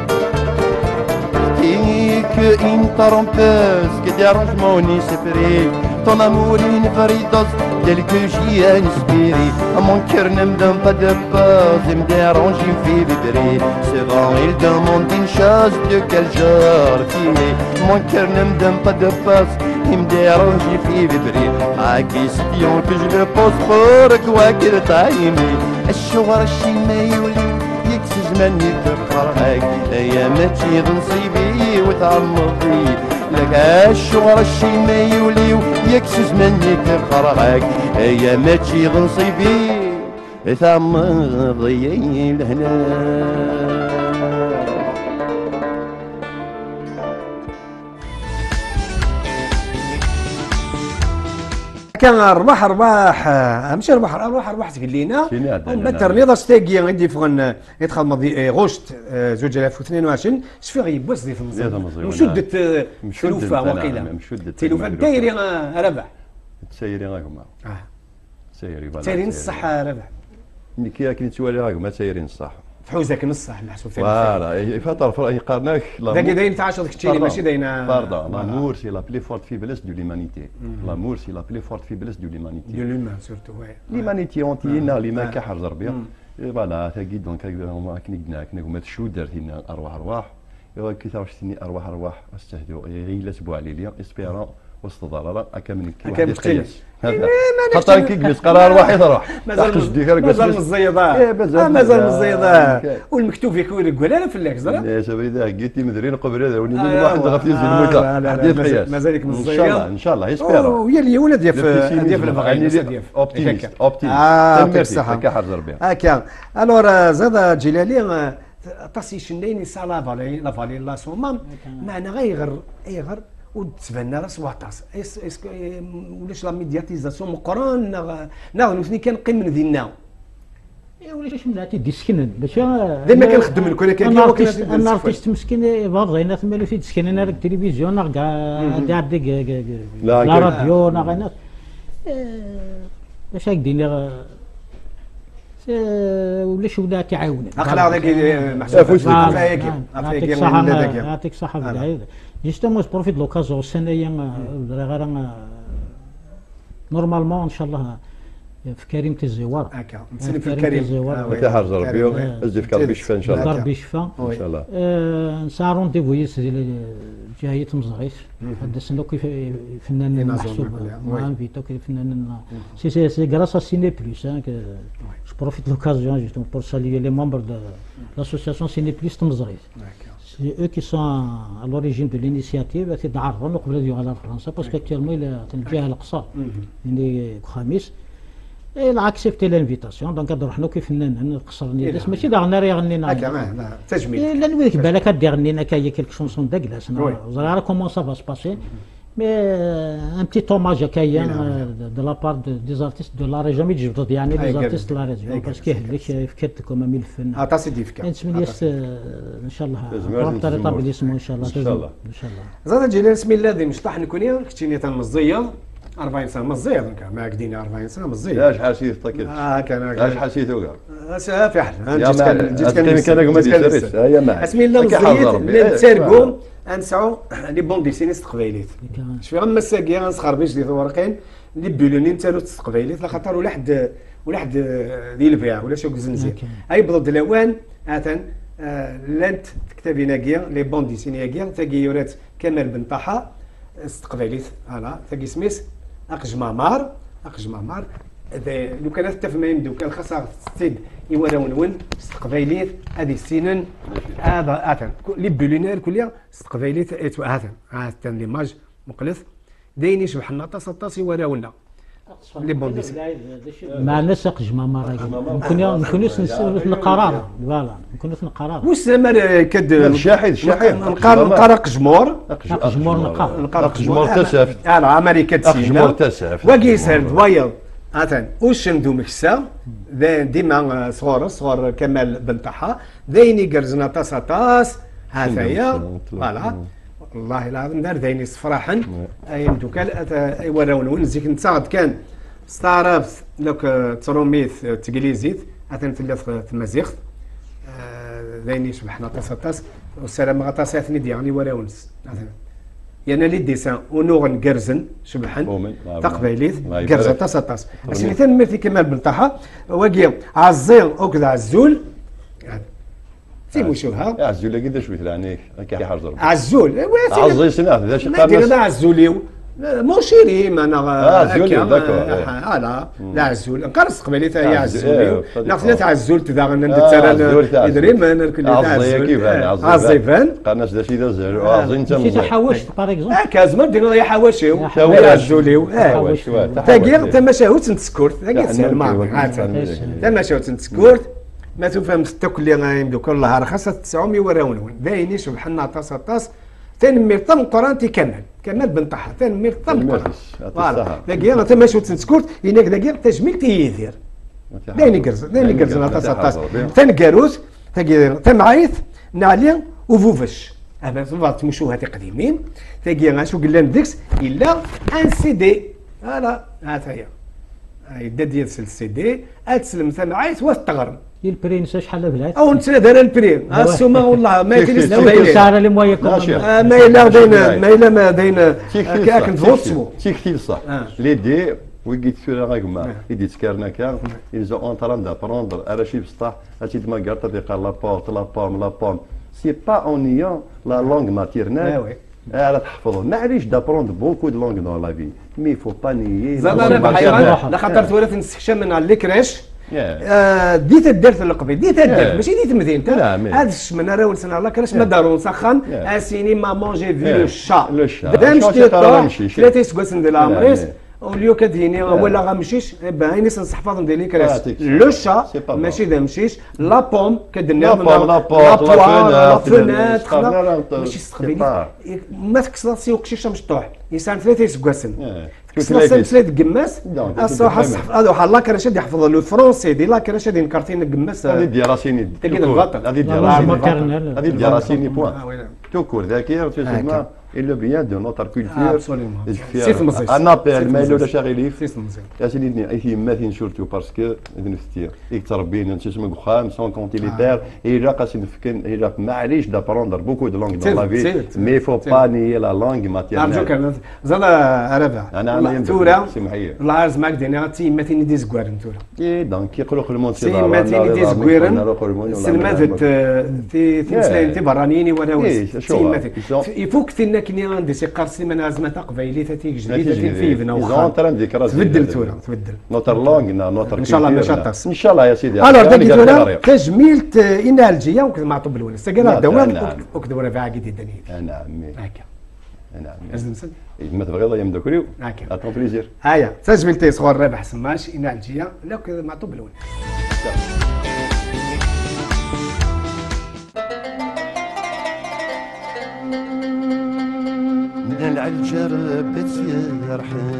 Et que une trompeuse qui dérange mon esprit. Ton amour une vérité, tel que j'y ai inspiré. Mon cœur ne me donne pas de pause, il me dérange, il me fait vibrer. Souvent il demande une chose, de quel genre qu'il est. Mon cœur ne me donne pas de pause, il me dérange, il fait vibrer. La question que je me pose, pourquoi qu'il t'a aimé? الشغر الشيما يولي يكسز مني تقرغك يا ماشي نصيبي وتعمضي لك الشغر الشيما يولي يكسز مني تقرغك يا ماشي نصيبي تعمضي لهنا. كان ارباح ارباح ماشي ارباح ارباح ارباح تقلينا ومن بعد ترنيضه ستاكي غادي فغن يدخل ماضي غشت زوج ألف واثنين وعشرين شفي غيبوس دي في المزيان مشدت تلوفه وقيله تلوفه دايري ربح تسيري راكم اه تسيري تسيرين الصح ربح ملي كي كي تسوالي راكم ما تسيرين الصح فحوزك نصح محسوب فيه فوالا فطر فرق قارناك داك داين تعاشر داك الشيء ماشي داينا باردون لامور سي لا بلي فورت فيبليس دو ليمانيتي لامور سي لا بلي فورت فيبليس دو ليمانيتي دو لومان سورتو وي ليمانيتي اونتينا اللي ما كحر ربي فوالا تاكي دونك كني قلنا كنا ما تشو درتينا ارواح ارواح كي تاوشتني ارواح ارواح استهدوا غير لا سبوا على لي اسبيرون وسط ضرره اكا من كي مختلف خاطر كي جلس قرار واحد يروح مازال مازال مزيضه مازال مزيضه والمكتوب يكون القلاله في الليك زرا يا سبريده قلتي مدرين قبل هذا ولي واحد غفلي زين الموتى حديث قياس مازالك مزيض ان شاء الله ان شاء الله يسبيرو ويا اليولد ديال ديال البغاية ديال اوبتيميست اوبتيميست اه ميرسي كحر زربي هكا الور زاد جلالي طاسي شنيني سا لا فالي لا فالي لا سومان معنا غير غير وتبنى راس واطاس اس اس ولاش لا ميدياتيزاسيون مقران ناغ نوثني كنقيم من ذينا ولا شي من عتي ديسكن باش ديما كنخدم لك ولكن انا ارتيست انا ارتيست مسكين بغا غينا ثما لو في ديسكن انا راه التلفزيون ناغ كاع ديك لا راديو ناغ باش هكديني ولاش ولا كيعاون اخلاق ذاك محسوب يعطيك الصحة يعطيك الصحة في جوستومون بروفيت لوكازيون السنه هي غير نورمالمون ان شاء الله في كريم الزوار هكا نسلم في الكريم تاع حاج ربي ازي في ربي يشفى ان شاء الله ربي يشفى ان شاء الله نسا رونديفو ديال جايه مزغيس هذا السنه كيف فنان محسوب مع انفيتو كيف فنان سي سي سي غراس ا سيني بليس جو بروفيت لوكازيون جوستومون بور ساليer les membres de l'association Ciné Plus تمزغيس. C'est eux qui sont à l'origine de l'initiative. C'est d'Arron, au Club de France, parce qu'actuellement il est en Djihad al-Aqsa, il est Khamis. Et il a accepté l'invitation. Donc, on a dit que nous avons dit que nous avons dit que nous avons dit que nous avons dit quelque chose de Douglas. Vous allez voir comment ça va se passer. Mais un petit hommage à Kayan de la part des artistes de la région, des artistes de la région, parce qu'il y a comme un mille fans. Ah, c'est difficile. Inch'Allah. رابطة ريتابليسمون ان شاء الله. ان شاء الله. ان شاء الله. زاد جينا بسم الله ذي مشطح نكوني كتيني تنمزيض أربعين سنة مزيض ما قدينا أربعين سنة مزيض. لاش حاسيت طكيت. اه كان لاش حاسيت وكا. اسا في حل. جيت كان جيت كان كان ما ديرش هيا معك. بسم الله مزيض نتسرقوا نسعوا لي بون ديسينيست قبايليت. شوف غير مساكي غنسخر بيش ديال ورقين اللي بيلوني نتالو تقبايليت لاخاطر ولا حد ولا حد ديال البيع ولا شوك زنزين. اي بضد الاوان اتن لانت كتابي ناقيه لي بون ديسيني ناقيه تاقيورات كمال بن طحا استقباليت فوالا تاقي سميس اقجمامار اقجمامار لو كانت التفمين دو كان خاصها تصيد يوراون ون استقباليت هذه السنن هذا اتن لي بولينير كلها استقباليت هذا هذا ليماج مقلث داين يشبح لنا طاس يوراونا لي بون ديسيني مع نسق جمامار ممكن ممكن القرار فوالا ممكن القرار واش زعما كد الشاحذ الشاحذ نقار نقار قجمور قجمور نقار نقار قجمور تسافت اه امريكا تسينا قجمور تسافت وكيسر دوايض اتن واش ندو مكسا ديما صغور صغور كمال بن طحا دايني قرزنا طاس طاس هذا هي فوالا والله العظيم دار دايني صفراحا ايام دوكال يوراون وين زيك نتاعد كان ستارف لوك تروميث تقليزيت اتن في مزيغ دايني شبحنا طاس طاس والسلام غطاساتني ديالي وراونس يعني لي ديسان ونوغن قرزن شبحن تقبيليت قرزن طاس طاس اسمي ثاني في كمال بن طحا واقي عزيل وكذا عزول سيمو شوفها عزول كذا شويه لعنيك كي حرزر عزول عزيل سنه ذا شي قال هذا عزوليو مونشيري ما انا عزولي داكور لا لا عزول نقرص قبيلي هي عزوليو ناخذ ثلاث عزول تذا ندير يدري ما نركل عزيل كيف انا عزيفان قناش داك داك زيرو عزيل انت مشيت حواش باغ اكزومبل اه كازما دينا يا حواشيو يا عزوليو اه تاكي تماشاهوت نتسكورت تاكي سهل ما تماشاهوت نتسكورت ما تفهم التوك اللي غايمدو كل نهار خاصة تسعمية وراون بايني شبحنا طاس طاس تنمير طم قرانتي كمال كمال بن طحا تنمير طم قران فوالا داكي انا تما شوت نتسكورت يناك داكي تجميل تيدير دايني قرز دايني قرز طاس طاس تنقاروس تاكي تمعايث نعلي وفوفش هذا صفات تمشوها قديمين تاكي شو قلنا ديكس الا ان سي دي فوالا هذا هي يدا ديال السي دي اتسلم تمعايث وتغرم البري نسى شحال بلاد او نتسنى دار البري السومه والله ما يتنس سعر لي مويا ما الا داينا ما الا ما داينا كاكن فوتسمو تيكتيل صح لي دي ويجي تسير غاكما يدي تسكرنا كان ils ont en train d'apprendre arracher بسطح هاتي ما قالت دي قال لا بورت لا بوم لا بوم سي با اونيون لا لونغ ماتيرنال على تحفظه معليش دابروند بوكو دو لونغ دون لا في مي فو با نيي زعما انا بحيران لاخاطر تولات نستكشم من على الكراش ديت الدرت القبيل ديت الدرت ماشي ديت مدينة هذا الشمن راه ولسنا الله كراش ما دارو نسخن اسيني ما مونجي في لو شا دام شتي طا ثلاثه سكوسن ديال الامريس واليو كديني ولا غنمشيش بايني نحفظهم ديال الكراش لو شا ماشي دا مشيش لا بوم كدنيها من لا بوار لا فنات ماشي استقبيلي ما تكسرسي وكشيش مشطوح يسان ثلاثه سكوسن ثلاثة ثلاثة قماس الصراحة الصح هذا واحد لا كراش يحفظ لو فرونسي دي لا كراش دي نكارتين قماس هذه ديال راسيني تلقى البطل هذه ديال راسيني هذه ديال راسيني بوان تو كور ذاكير تسمى et le bien de notre culture. Absolument. سيف مزيان. أنا بال ما ولا شاغليف. سيف مزيان. أسيدي أي ماثين سورتو باسكو نفتي يتربينا نتسمى خام سون كونتيليتير et là قاس نفكن إلا معليش d'apprendre beaucoup de langues dans la vie mais il faut pas nier la langue maternelle. أرجوك زاد ربع. أنا أنا تورا. العرض معك دينا تي ماثين دي زكوارن تورا. إيه دونك يقولوا المون سي ماثين دي زكوارن. سلمات تي تي تي برانيني ولا وس. سي ماثين. يفوك تينا كني عندي سي قرصي من أزمة قبيلي تاتيك جديدة في بنا وخا. تبدل تورا تبدل. نوتر لونغ نوتر إن شاء الله مش هتص. إن شاء الله يا سيدي. ألور داك تورا تجميلت إنالجيا وكذا معطوب الونس. سجنا دوام وكذا ولا في عقد الدنيا. نعم. هكا. نعم. أزم سد. ما تبغي الله يمدو كريو. هكا. أتون بليزير. هيا تجميلت صغار ربح سماش إنالجيا لا كذا معطوب الونس. من العجر بتيرحم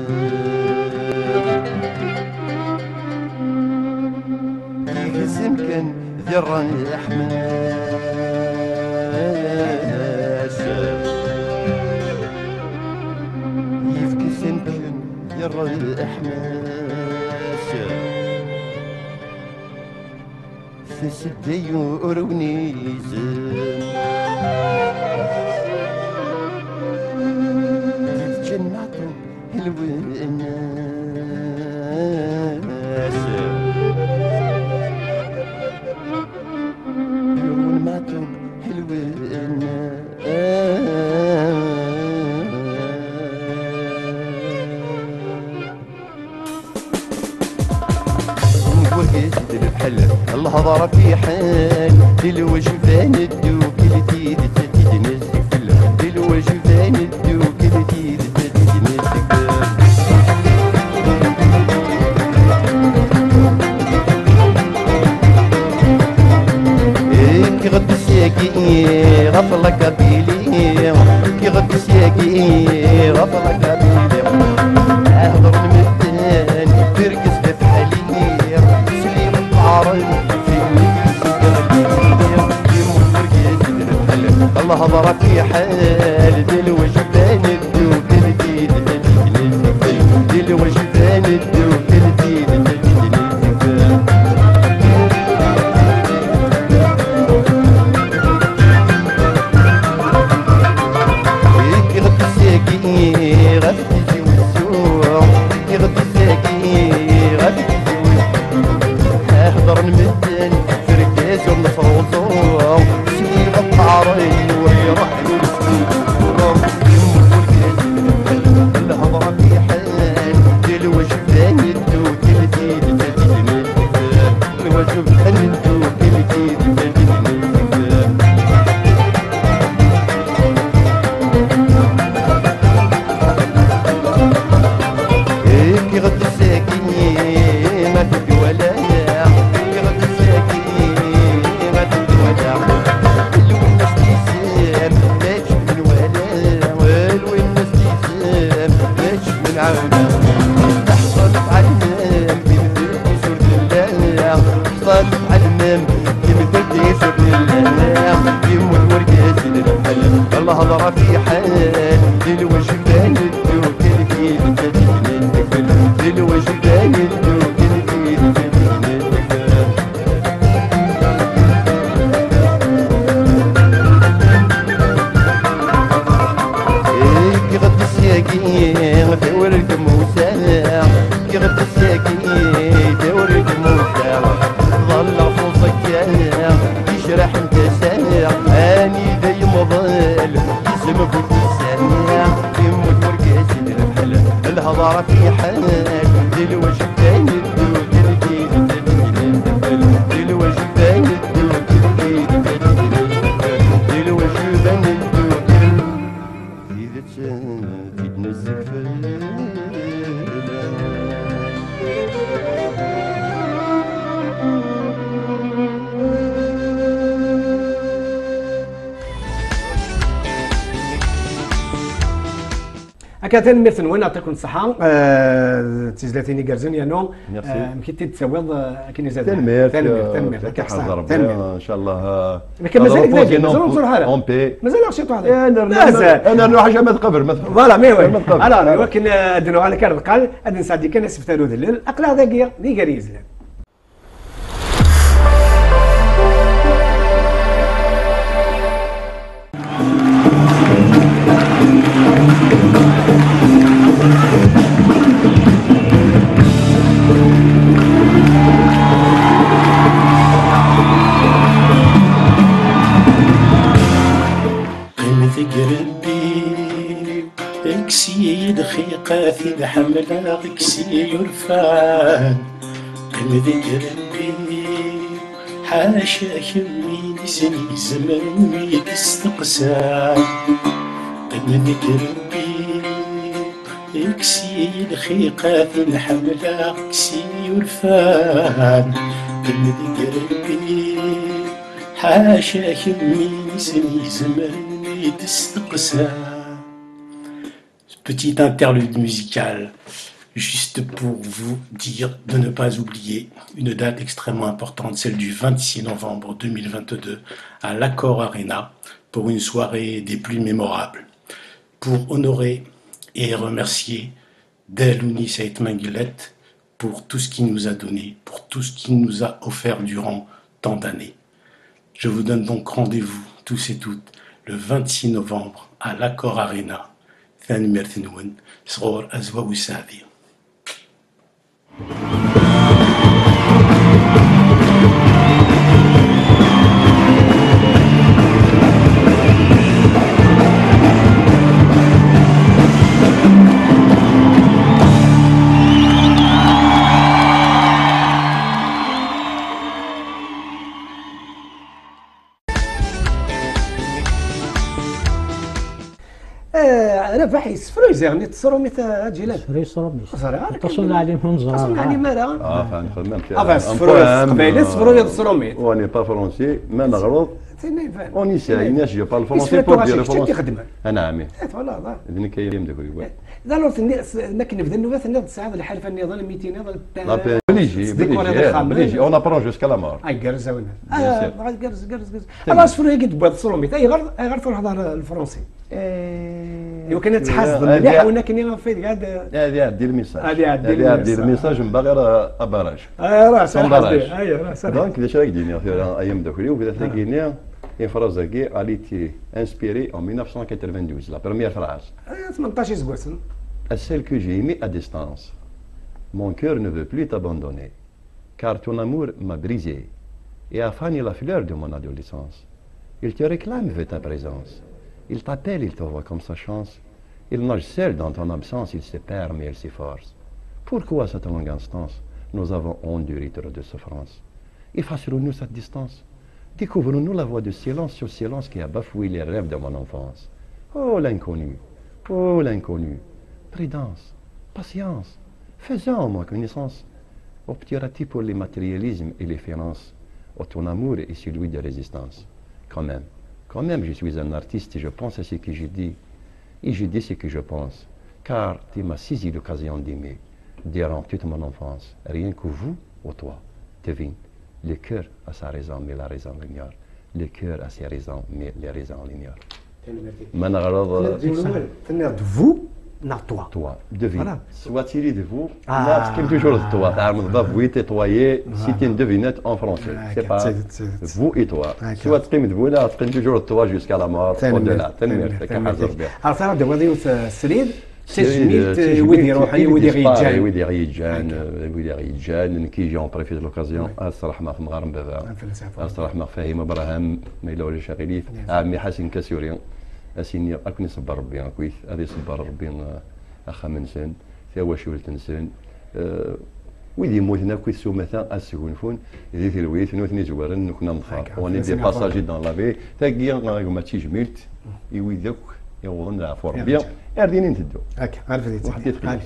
يهزم كان ذرا الحماس يفكسن كان ذرا الحماس فسدي يوروني زين جناتهم الوناس يوم ماتوا الوناس وقيت البحل الله ضرب في حال للوجفان الدوك اللي تيد تتيد نزك فل للوجفان الدوك اللي تيد تتيد نزك كي غد السياقي غفلك بيلي كي غد السياقي غفلك بيلي اهضر المدان تركز بفحالي سليم الطعري في مجلس الله ضرب في حال ديال وجبان الدوك الجديد ديال وجبان الدوك الجديد غتجي والسوق يغدي ساقي غتجي اهضر نمدن في ركاز ونفروضو سير الطعري ويروح للسوق الهضره في حال ديال وجبان الدوك الجديد الوجبان الدوك الجديد الله ضرب في حال للوجبان الدوك الجديد للوجبان الدوك الجديد كي غد السياقي دور الكموسة كي غد السياقي دور الكموسة ظل فوزك يشرح انت ساعة اني دايم ظل يسمى فوت الساعة يموت مركز البحل الهضرة في حال للوجبان الدوك الجديد للوجبان الدوك الجديد للوجبان الدوك إذا تفيدنا الزفاف هكا تنمرت وين نعطيكم الصحة تيزلاتيني كارزون يا نو مكي تساويض كاين زاد تنمير تنمير تنمير هكا حظ ربي ان شاء الله. ما كان مازال كذا مازال نوصل حاله مازال غير شي واحد انا نروح حاجه ما تقبر فوالا مي وي انا ولكن دنو على كار قال هذا نسعد كان سفتارو دلل اقلا ذاكيا دي كاريز دقيقة الحملة غكسي يرفان قم ذكر ربي حاشا كمي نسني زمن يتستقسان قم ذكر ربي اكسي دقيقة الحملة غكسي يرفان قم ذكر ربي حاشا كمي نسني زمن يتستقسان. Petite interlude musicale, juste pour vous dire de ne pas oublier une date extrêmement importante, celle du vingt-six novembre deux mille vingt-deux à l'Accor Arena pour une soirée des plus mémorables. Pour honorer et remercier Delouni Saït Manguilet pour tout ce qu'il nous a donné, pour tout ce qu'il nous a offert durant tant d'années. Je vous donne donc rendez-vous tous et toutes le vingt-six novembre à l'Accor Arena. ثاني مرتنون صغور أزوا وسادي. انا بحيس فرويز يعني تصرو مثل جيلان فرويز صرو مش صراحه تصلنا عليه من زرار تصلنا عليه مالا اه فاهم خدمه اه فرويز قبيله فرويز تصرو ميت واني با فرونسي ما نغلط اوني ساي ناس جو بارل فرونسي بور دير فرونسي خدمه انا عامي فوالا اذن كاين داك الوقت دالورت نك نبدا النوبات نض الساعه الحلفه النظام ميتين نض لا بليجي بليجي اون ابرون جوسكا لا مور اي كرز ولا اه كرز كرز كرز خلاص فرو قد بواد صروميت اي غير اي غير تروح تهضر الفرنسي ايوا كانت تحاسب مليح ولكن في قاعد هذه دير الميساج هذه دير الميساج من باغي راه ابراج اه راه اي راه دونك اش راك ديني في ايام دوك اليوم بدات تلاقيني une phrase qui a été inspirée en mille neuf cent quatre-vingt-douze, la première phrase. Celle que j'ai aimée à distance. Mon cœur ne veut plus t'abandonner, car ton amour m'a brisé et a fané la fleur de mon adolescence. Il te réclame veut ta présence. Il t'appelle, il te voit comme sa chance. Il nage seul dans ton absence, il se perd mais il s'efforce. Pourquoi cette longue instance nous avons enduré trop de souffrance? Effacerons-nous cette distance? Découvrons-nous la voix de silence sur silence qui a bafoué les rêves de mon enfance. Oh l'inconnu, oh l'inconnu, prudence, patience, faisons ma connaissance. Opteras-tu pour les matérialismes et les finances? Oh ton amour est celui de résistance. Quand même, quand même je suis un artiste et je pense à ce que je dis. Et je dis ce que je pense, car tu m'as saisi l'occasion d'aimer, durant toute mon enfance, rien que vous ou toi, devine. Le cœur a sa raison, mais la raison l'ignore. Le cœur a ses raisons, mais les raisons l'ignorent. ما نغرض تنرد فو نا توا توا devine. Soit tiré de vous, là c'est toujours de toi. تعرف va vous tutoyer, c'est une devinette en français. C'est pas vous et toi. Soit تقيم de vous là, تقيم toujours de toi jusqu'à la mort. au-delà. تنمر كحاضر بها. عرفت راه دوادي السريد سجميت ويدي روحي ويدي غيجان ويدي غيجان ويدي غيجان كي جون بريفيت لوكازيون الصراحه ما مغارم بابا الصراحه ما فاهم ابراهيم ما يلوش شغيليف عمي حسن كاسوريون اسيني اكون يصبر ربي كويس هذا يصبر ربي اخا منسن ثوا شول تنسن ويدي موتنا كويس مثلا اسكونفون ذي ثلويت نوثني زوارن كنا مخار وني دي باساجي دون لا في تاكيا ما تيجميلت يويدك يوضن العفو ربي ارديني نتدو هكا عارف هذيك واحد يتخيل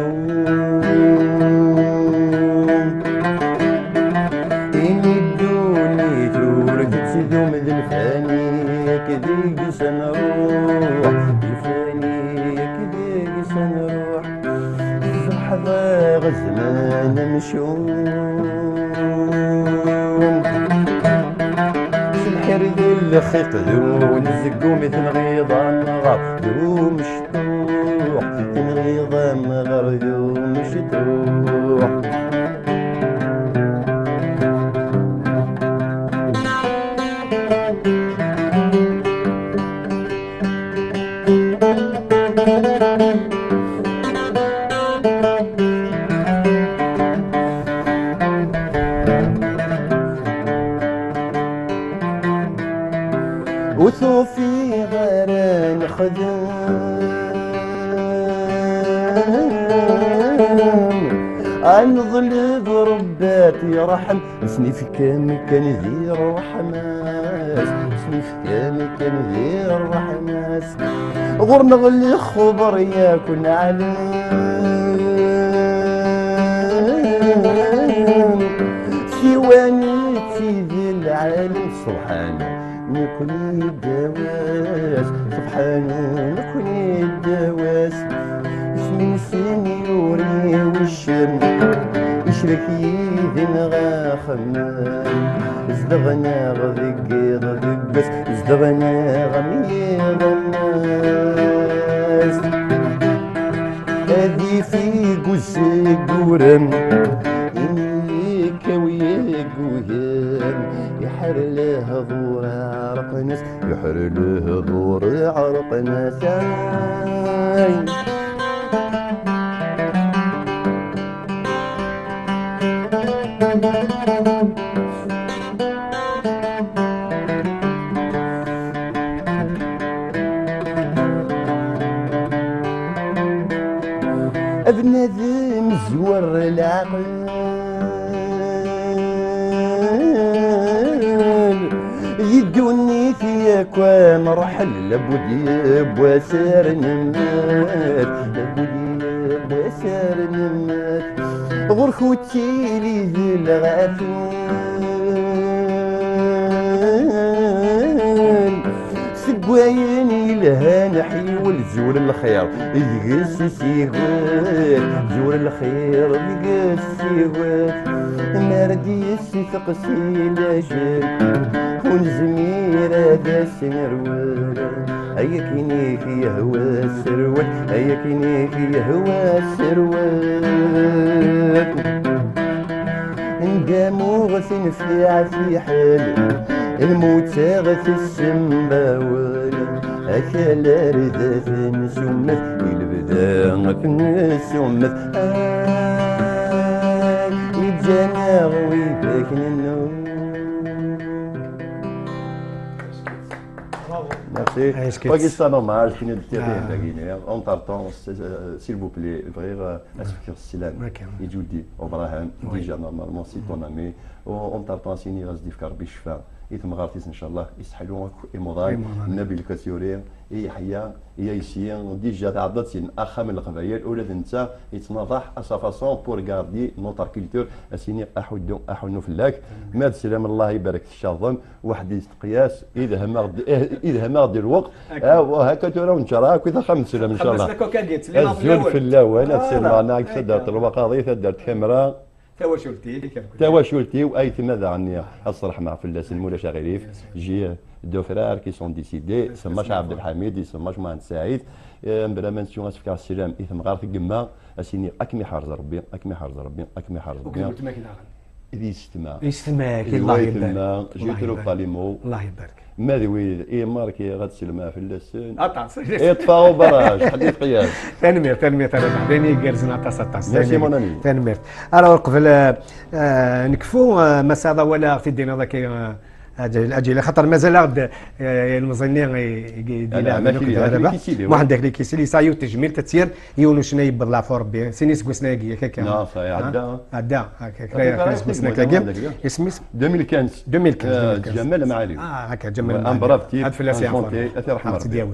إني الدوني تورك تسدوم ذي الفاني كذيك سنروح الفاني كذيك سنروح صحبا غزمان مشوم الحر ذي الخيط ذو نزقو مثل غيضان غار ذو مشطوح تنغيضان غار ذو مشطوح وثوفي غير خدام انظل برباتي رحم اسني في كامل كان ذي الرحماس اسني في كامل كان ذي الرحماس غور نغلي خبر ياكن علام ثواني في ذي العالم سبحانه نكوني الدواس سبحانه نكوني الدواس اسمي سنيوري والشم يشرك يدين غا خمام ازدغنا غذقي غذقس ازدغنا غميض الناس هذي في قوسي قورم إني كوي قويم يحر له ضور عرق ناس يحر له ضور عرق ناس ابن مزور العقل يدوني فيك ومرحل لابودي بواسر نمات لابودي بواسر نمات غور خوتي لي ذي الغافل سقوايني لها نحي والزور الخير يقس سيهوات زور الخير يقس سيهوات مردي سيثقسي لاجل ونزمير هذا السنروال هيا كيني في هوا السروال هيا كيني في هوا السروال ندامو غثن في عفي حال الموت غث السماوال أكل رداف نسمت البدا غث نسمت آه يتجانا غوي باك النوم. Merci. Pas que ça normal, je finis de tirer la Guinée. En t'attend, s'il vous plaît, vrai, inspecteur Silan, et Judy, Abraham, déjà normalement, si ton ami, on t'attend, si il reste d'Ifkar Bishfa. إثم غارتيس إن شاء الله يسحلون إمضاي النبي الكثيرين يحيى يسيان ديجا تعدد سين أخا من القبائل أولاد نتا يتنضح أسافاسون بور غاردي نوتر كولتور أسيني أحدو أحنو فلاك ماد سلام الله يبارك في الشاظم واحد قياس إذا هم إذا هم غدي الوقت وهكا ترى إن شاء الله كذا خمس سلام إن شاء الله الزول في اللاوان تسير معنا كسدرت الوقاضي تدرت كاميرا تواشلتي تواشلتي واي ماذا عني الصراحه مع فلاس المولى شغريف جي دو فرار كي سون ديسيدي سماش عبد الحميد سماش مهند سعيد بلا منسيون اسفكار السلام اثم غار قما اسيني اكمي حارز ربي اكمي حارز ربي اكمي حارز ربي ذي استماع استماع الله يبارك جيت له طاليمو الله يبارك ماذا ويد اي ماركي غتسلمها في اللسان اطاس اطفاو براج حديث قياس تنمير تنمير انا بعدين قرزنا طاس طاس ماشي موناني تنمير انا قبل نكفو مساله ولا في الدين هذاك الاجل خاطر مازال غد المزنين يدير دابا واحد داك اللي كيسير يسعيو التجميل تتسير يونو شنو يبر لا فور بي سيني سكوسنا هكاك لا صاي عدا عدا هكاك سكوسنا كلاكي اسمي ألفين وخمسة ألفين وخمسة جمال معالي اه هكا جمال امبرافتي هاد فلاسي اثي رحمه ربي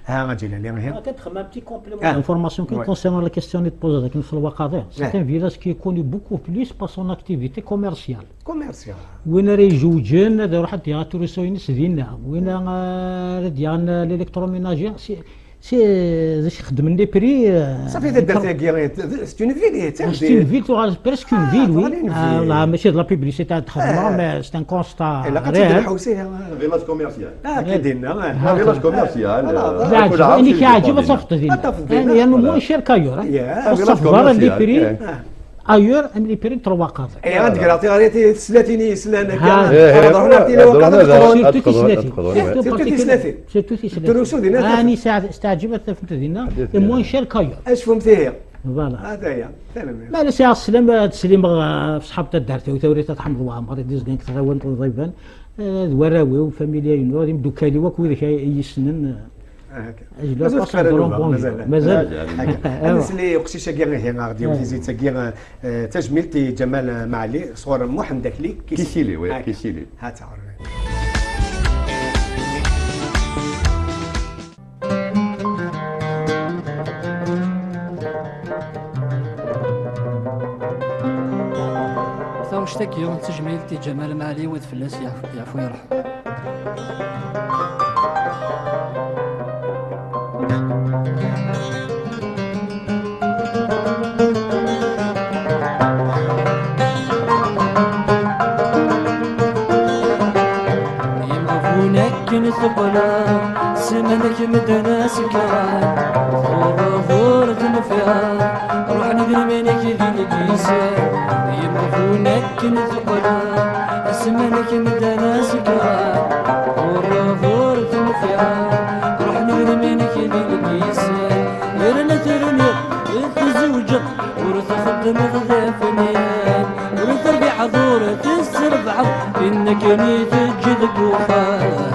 ها غادي لي غير كتخمم بتي كومبليمون انفورماسيون كي كونسيرون لا كيستيون اللي تبوز كاين في الواقع سي ان فيلاج كي كوني بوكو بليس با سون اكتيفيتي كوميرسيال كوميرسيال وين راه يجوجن هذا واحد ديال توريسوينس ديالنا وين راه ديال الالكتروميناجي سي زاش خدم لي بري صافي درتها كي سي اون فيل سي اون فيل تو بريسك اون فيل وي لا ماشي لا بيبليسيتي تاع الخدمه مي سي ان كونستا لا قتل الحوسيه فيلاج كوميرسيال اه كي ديرنا فيلاج كوميرسيال لا اللي كيعجب صفط ديالنا يعني موان شير كايور الصفر لي بري ايور ام لي بري تروا قاضي اي غادي قراتي غادي تسلاتيني سلانه كاع روحنا نعطي له سيرتو تسلاتي سيرتو تسلاتي سيرتو تسلاتي الدروسو ديالنا اني استعجبت فهمت ديالنا موان شير كايور اش فهمتي هي فوالا هذا هي ما لا سي السلام تسليم في صحاب دارته وتوريت تحمض وعمر ديز كان كثر وانت ضيفان وراوي وفاميليا ينو غادي يبدو كالي وك وذاك يسنن مازال مازال مازال الناس اللي قشيشه كاع هي غادي وزيد كاع تجميل جمال معلي صور محمد داكلي كيسيلي وي كيسيلي ها تعرف اشتكي يوم تجميلتي جمال معلي ود فلاس يعفو يرحم يمغفونك نثقلا سمنك مدنا سكران ثورة ثورة تنفيا روح ندري منك ذي الكيسان يمغفونك نثقلا سمنك مدنا سكران ثورة ثورة تنفيا روح ندري منك ذي الكيسان يرنا ترني تزوجت ورتخدم غذافنيان ورتربع ثورة تسربع إنك نيت تجذب وخان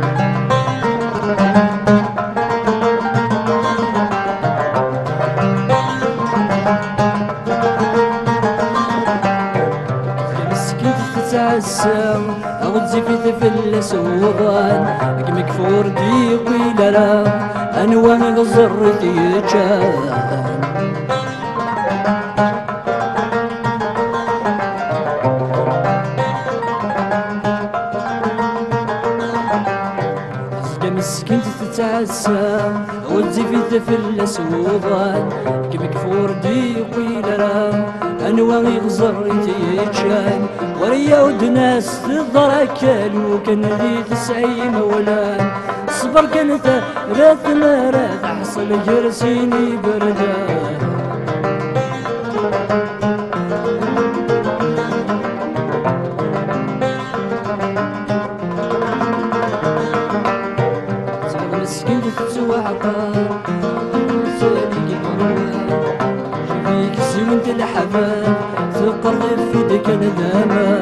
أو تزيفي تفلس وضان مكفور ديقي لرا أنوان غزر تيجان مسكين تتعسى أو تزيفي تفلس وضان مكفور ديقي لرا أنوان غزر تيجان وريا ودناس تضركل وكان ذي تسعي مولان صبر كانت راث ما راث حصل جرسيني بردان صعب مسكين تتسوى عقار سالي قمروان جيبيك سوينت الحباب تقرب في ديك الندامة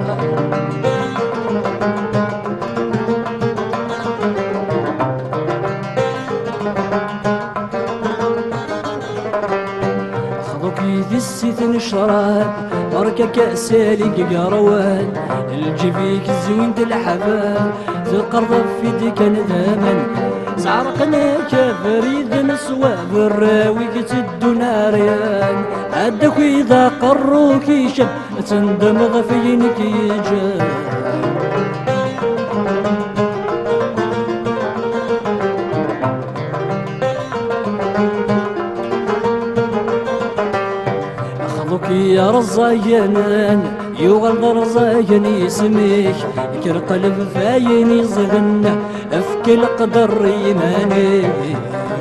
خذوك يدي السيت نشراب بركة كأسالي قروان الجبيك زوينت الحباب تقرب في ديك الندامة زعرقنا كفريد نصواب الراوي تدو ناريان عدك إذا قروك يشب تندمغ فينك يجاب أخذك يا رزايان يوغل رزايان يسميك كر قلب فاين يزغن أفك القدر يمانيش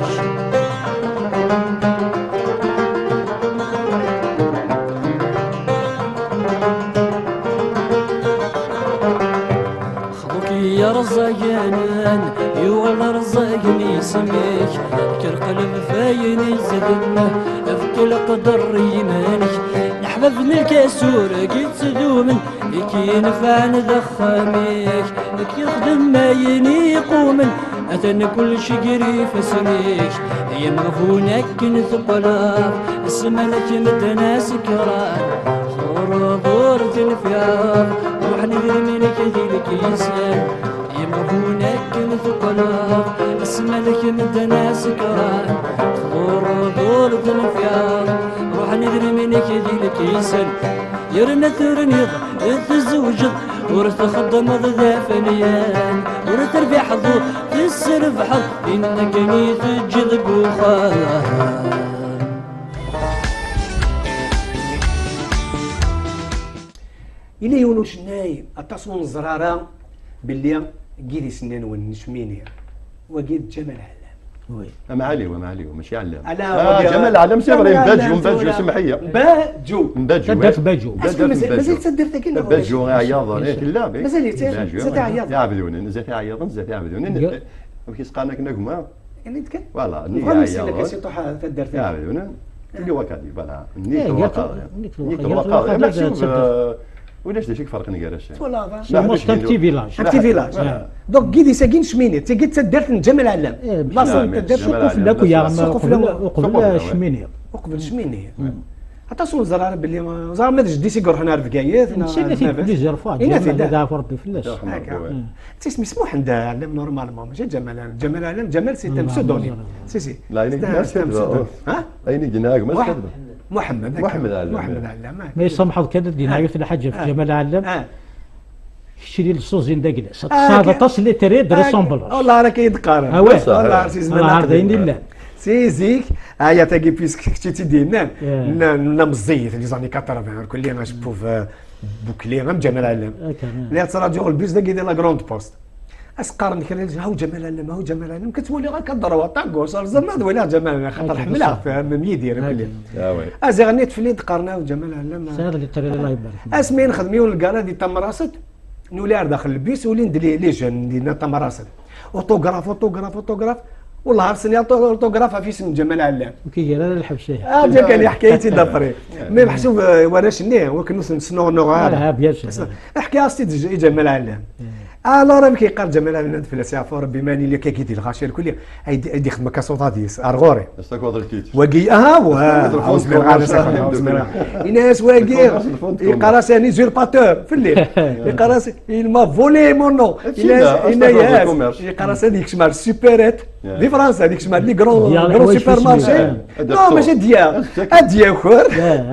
يا رزايان يوغل رزايان يسميك كر قلب فاين يزغن أفك القدر يمانيش نحببني الكاسور قلت دومن كي ينفعن ذخاميك كي يخدم ما ينيقومن أتن كل شي قريف سميك يا مغفونك نثقلاف اسمنك مدنا سكران صور ضور تنفياف روح ندري منك ذي الكيسان يا غبونك نثقنا اسمك مدنا سكران دور دور دنفيا روح ندري منك ذي الكيسن يرنا ثرنيض تزوج ورث خدم ذا فنيان ورث ربيع حظو تسر في حظ إنك نيت جذب وخان إلي يونوش ناي أتصون زرارة باللي قيد سنان ونشميني وقيد جمال علام وي ما عليه وما عليه ماشي علام آه جمال علام سي فري مباجو مباجو سمحيه باجو مباجو بدات باجو مازال تسدر ذاك باجو عياض لا مازال زاد عياض يعبدون زاد عياض زاد يعبدون كيس قالنا كنا كما يعني تكن فوالا ني عياض كيسي طوح تدر ثاني يعبدون اللي هو كادي فوالا نيك الوقائع نيك الوقائع لا شوف ولاش داك فرق نكراش والله موست بتي فيلاج بتي فيلاج دونك كيدي ساكين شميني تيجي تسدرت جمال علام بلاصه تدرت سوق في لاكويا وقبل شمينيه وقبل شمينيه عطاسو زرار باللي زرار ما ديسي كور حنا رفكايات نسينا فيك بليزيور فوا جمال في ربي فلاش هكا تسمي مسموح عند علام نورمالمون ماشي جمال علام جمال علام جمال سي تم سودوني سي سي لا ينك ناس كذبه ها ينك جناك ما كذبه محمد محمد علام محمد علام ما يسمحوا كذا دينا عيط الحاجه في جمال علام شري الصوزين داكلاس هذا تصل لي تريد ريسومبل والله راه كيتقارن والله عزيز الله عارضين لله سيزيك هيا تاكي بيسك كنتي دينا نا مزيت لي زاني ثمانين كل ما شفو في بوكلي غير جمال علام اللي تراجعوا البيس داك يدير لا كروند بوست اسقارن كان هاو جمال علام هاو جمال علام كتولي غير كضروا طاكو صار زعما ولا جمال خاطر حملها فاهم يدير كل اه وي ازي غنيت فليت قارناو جمال علام هذا اللي ترى الله يبارك اسمي نخدميو الكارا دي تمراست نولي داخل البيس ولي ندير لي جون دينا تمراست اوتوغراف اوتوغراف اوتوغراف والله عرسني اوتوغراف في اسم جمال علام كي قال انا الحبسيه هذا كان حكايتي دابري مي محسوب وانا شنيه وكنو نسنو نو لا بيان سور حكايه سيدي جمال علام الو راه كيقال جمال علام في الاسعاف ربي ماني اللي كيدير الغاشي الكل يدي خدمه كاسوطاديس ارغوري استكواد الكيت وقي اه واه الناس واقي يقرا ساني زيرباتور في الليل يقرا ما فولي مون نو الناس يقرا ساني يكشمال سوبريت دي فرنسا ديك شمال لي كرون كرون سوبر مارشي نو ماشي ديال اديا اخر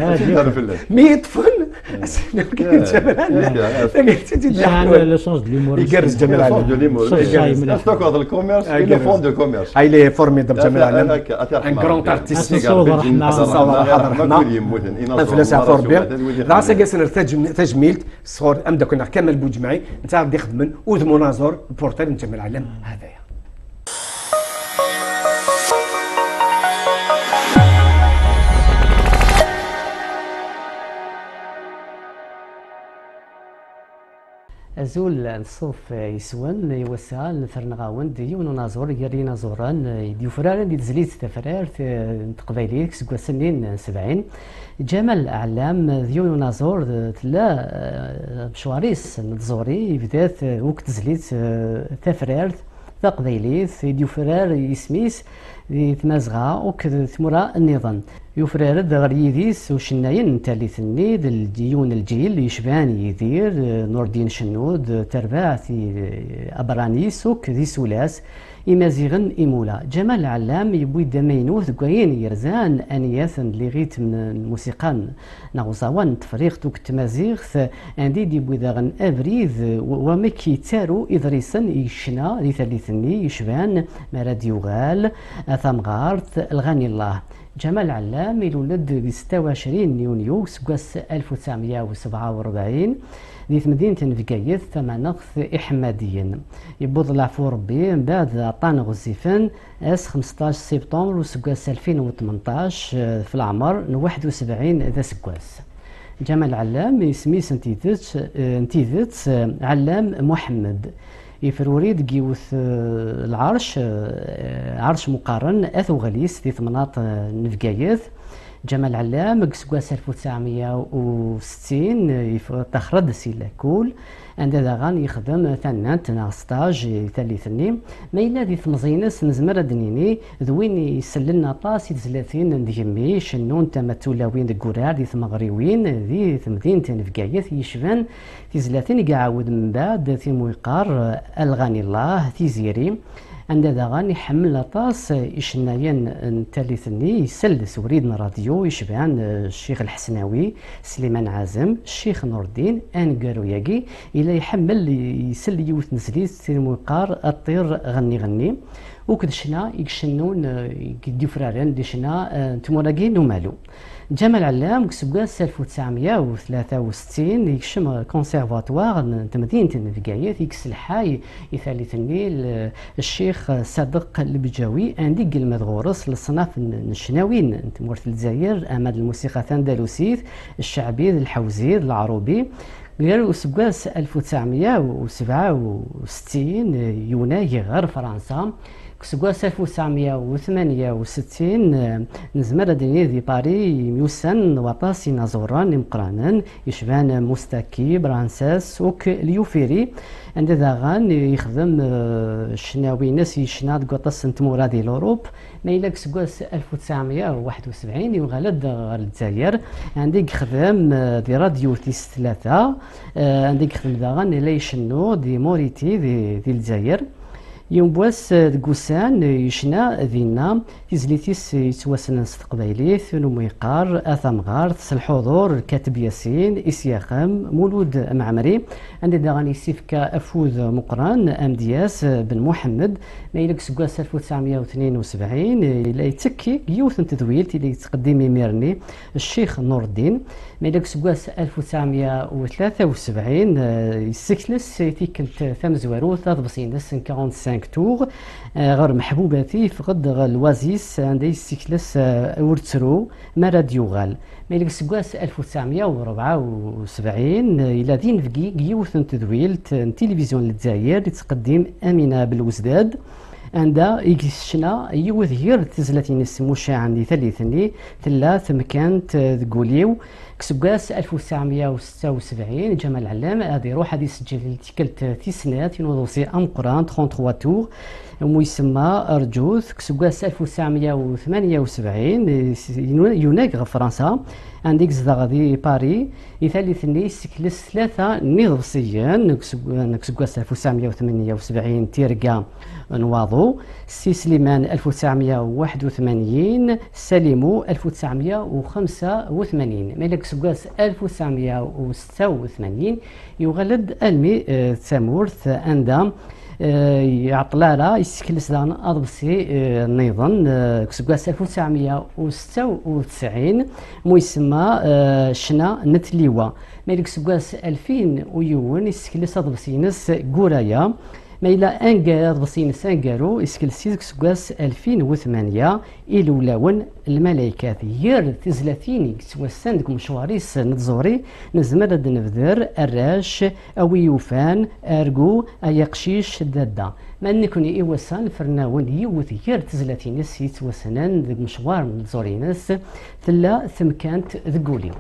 مية طفل جمال علام يعني لو سونس دو ليمور يقرز جمال علام استكواد الكوميرس لو فون دو كوميرس هاي لي فورميدابل جمال علام ان كرون ارتيست صور رحمه في الاسعاف ربي راسا كاسن تجميلت صور امدا كنا كامل بوجمعي انت غادي خدمن وذ مناظر بورتال جمال علام هذايا أزول نصوف يسون يوسع نثرنغاون ديون نازور يرينا زوران ديوفران دي تزليت تفرار تقبيليك سكوا سنين سبعين جمال أعلام ديون نازور تلا بشواريس نتزوري بدات وقت تزليت تفرار تقبيليت ديوفرار يسميس دي تمازغا وكذا ثمرة النظام يفرر غير يديس وشناين تاليثني ديون الجيل يشبان يدير نور الدين شنود ترباع في أبرانيس وك ذي سولاس إمازيغن إمولا جمال علام يبوي دمينوث كوين يرزان أنياث اللي غيت من الموسيقى نغوصاوان تفريق توك تمازيغث عندي دي بويداغن أبريذ ومكي تارو إدريسن يشنا ذي ثالثني يشبان مراد يغال ثمغارث الغني الله جمال علام يولد ب ستة وعشرين يونيو سكواس ألف وتسعمائة وسبعة وأربعين دي مدينة فكايث ثمانخ إحماديا يبوض العفو ربي من بعد عطان غزيفان اس خمسطاش سبتمبر وسكواس ألفين وثمنطاش في العمر واحد وسبعين ذا سكواس جمال علام يسميس انتيذت انتيذت علام محمد يفروري دقيوث العرش عرش مقارن اثو غليس في ثمناط نفقايث جمال علام سكواس ألف وتسعمية وستين تخرج سيلا كول عند داغان يخدم ثنانت نا ستاج ثالثني ما إلا ذي ثمزينس نزمر دنيني ذوين يسللنا طاس يتزلاتين نديمي شنون تمثلاوين دكورار ذي ثمغريوين ذي ثمدين تنفقايث يشفان في زلاتين يقعود من بعد في مويقار الغاني الله في زيري عند داغان يحمل اطاس يشناين ثالثني يسلس وريدنا راديو يشبان الشيخ الحسناوي سليمان عازم الشيخ نور الدين انقارو ياقي الى يحمل يسل يوث نزليت في مويقار الطير غني غني وكدشنا يكشنون يديفرارن ديشنا تموراقين ومالو جمال علام كسبقاس ألف وتسعمية وثلاثة وستين يكشم كونسيرفاتوار تمدينة نفقايات يكس الحاي يثالثني الشيخ صادق البجاوي عندي المدغورس للصناف الشناوين تمورث الجزائر اماد الموسيقى الاندلسية الشعبي الحوزي العروبي غير سبقاس ألف وتسعمية وسبعة وستين يوناي غير فرنسا كسكواس ألف وتسعمية وثمانية وستين نزمر دنيا ذي باري ميوسن وطاسي نازوران مقرانا يشبان مستكي برانساس وك اليوفيري عند داغان يخدم الشناوي ناس يشناد قطاس نتمورا دي لوروب ما إلا كسكواس ألف وتسعمية وواحد وسبعين يغلد غير الجزائر عندك خدم دي راديو تيس ثلاثة عندك خدم داغان لا يشنو دي موريتي دي, دي الجزائر يوم بواس دقوسان يشنا ذينا تيزليتيس يتواسن استقبايليث نميقار اثامغار الحضور الكاتب ياسين اسياخم مولود معمري عندي داغاني سيفكا افوذ مقران امدياس بن محمد ما يلك سكواس ألف وتسعمية واثنين وسبعين الى يتكي يوث تدويل اللي تقدم يميرني الشيخ نور الدين ما يلك سكواس ألف وتسعمية وثلاثة وسبعين يسكلس تيكلت ثم زواروث بسينس خمسة وأربعين تور غير محبوباتي فقد الوازيس عندي سيكلس ورترو ما راديو غال ملك سكواس ألف وتسعمية وأربعة وسبعين الى دين فقي يوث تدويل تلفزيون الجزائر تقدم امينه بالوزداد عندها يكشنا يوث غير تزلاتين السموشة عندي ثلاثني ثلاث مكانت تقوليو كسبقاس ألف وتسعمية وستة وسبعين جمال علام هذه روح هذه سجل تكلت في سنات ينوضوسي ام قران ثلاثة وثلاثين تور ويسمى ارجوث كسبقاس ألف وتسعمية وثمانية وسبعين يوناك غير فرنسا عندك زدغدي باري يثالثني سكلس ثلاثة نيضوسيين كسبقاس ألف وتسعمية وثمانية وسبعين تيرقا نواضو سي سليمان ألف وتسعمية وواحد وثمانين سليمو ألف وتسعمية وخمسة وثمانين ملك سكواس ألف وتسعمية وستة وثمانين يغلد المي ثامورث عندها يعطلالا يسكلس دان أضبسي نيضا كسكواس ألف وتسعمية وستة وتسعين ميسمى شنا نتليوا ملك سكواس ألفين ويون يسكلس أضبسي نس قورايا ما إلا أنقار بصينس أنقارو إسكلسيك سكواس ألفين وثمانية إلولاون الملايكات ير تزلاتيني سواسان ديك مشواريس نتزوري نزمر نفذر الراش أو يوفان أرجو أيقشيش دادا ما نكوني إيواسان فرناون يوث ير تزلاتيني سيتواسنان ديك مشوار نتزورينس ثلا ثمكانت ذقولي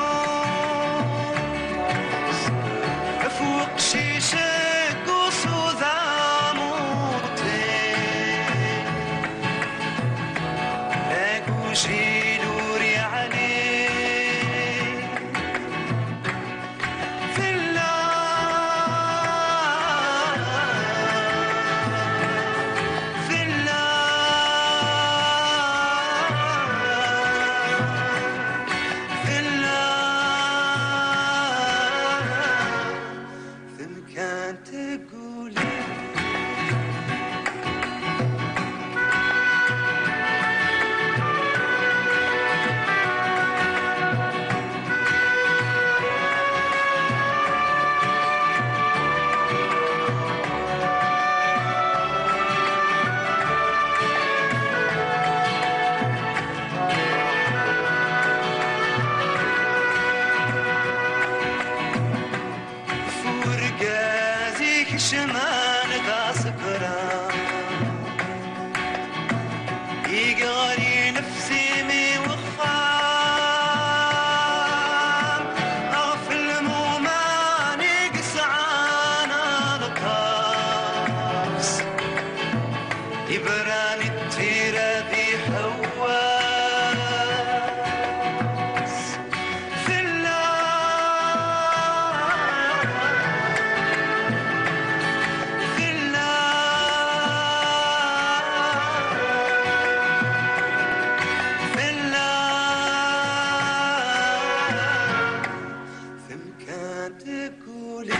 شيشك وصول سكران يقاري نفسي مي وخان أغفل موماني قسعانا ذكاس يبراني التيرة ذي حواس في الله في الله في الله في مكان تقولي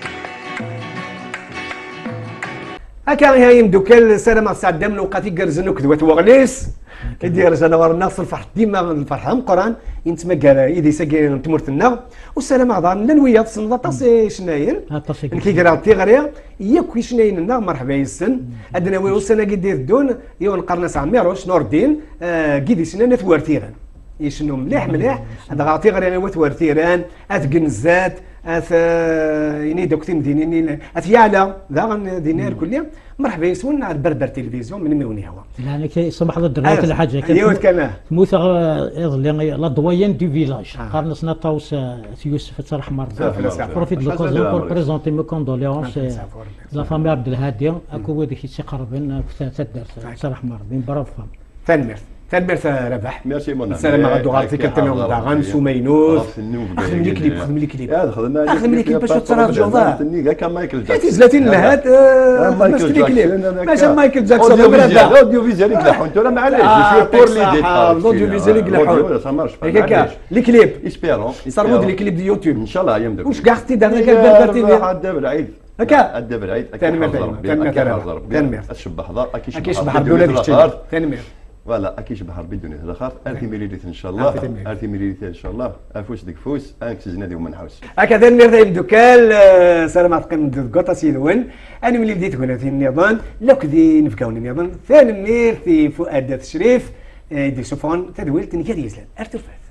هكا هاي مدوكال سلام سعد دام لوقاتي كرزنو كدوات وغليس يدير جنوار الناس الفرح ديما الفرحه مقران ينتمكر يدي ساكي تمرتنا والسلام عظام لنويا تصنض طاسي شناير كي قرا تيغريا ياك شناين لنا مرحبا يسن ادنا وي وسنا كيدير دون يون قرناس عميروش نور الدين كيدي سنا نتوارتيران يشنو مليح مليح هذا غاطي غير انا وتوارتيران اتكنزات اث يعني دوك تيمديني اث يعلى ذا دينار كليا مرحبا يسون على البربر تلفزيون من موني هو يعني كي سمح ضد الروايه الحاجه ايوا كان موث يظل لا دويان دو فيلاج قارنسنا طاوس يوسف تصرح مرة بروفيت دو كوزون بور بريزونتي مو كوندوليونس لا فامي عبد الهادي اكو وديك شي قربن تدرس تصرح مرة بين براف تنمر تنمر ربح ميرسي مون السلام عليكم غادي كنتمنوا داغان سومينوس خدم لي كليب خدم لي كليب خدم لي كليب باش تراجعوا ضاع هكا مايكل جاكسون ثلاثين لهات مايكل جاكسون ماشي مايكل جاكسون اوديو فيزيال يقلحوا انتو لا معليش بور لي ديتاي اوديو فيزيال يقلحوا سا مارش با هكا لي كليب اسبيرون صاروا لي كليب دي يوتيوب ان شاء الله ايام دابا واش كاع اختي دابا كدير تي في الدابا العيد هكا الدابا العيد تنمر تنمر تنمر الشبه حضر اكيش بحر دوله تنمر فوالا اكيش بحر بدون الاخر ارثي مليليت ان شاء الله ارثي مليليت ان شاء الله افوس ديك فوس انكس زنادي ومن حوس هكذا نرضي مدوكال سلام عليكم دوكا سيدون انا ملي بديت هنا في النظام لو كدي نفكاون النظام ثاني مير في فؤاد الشريف دي سوفون تدويل تنكر يزلان ارتفاع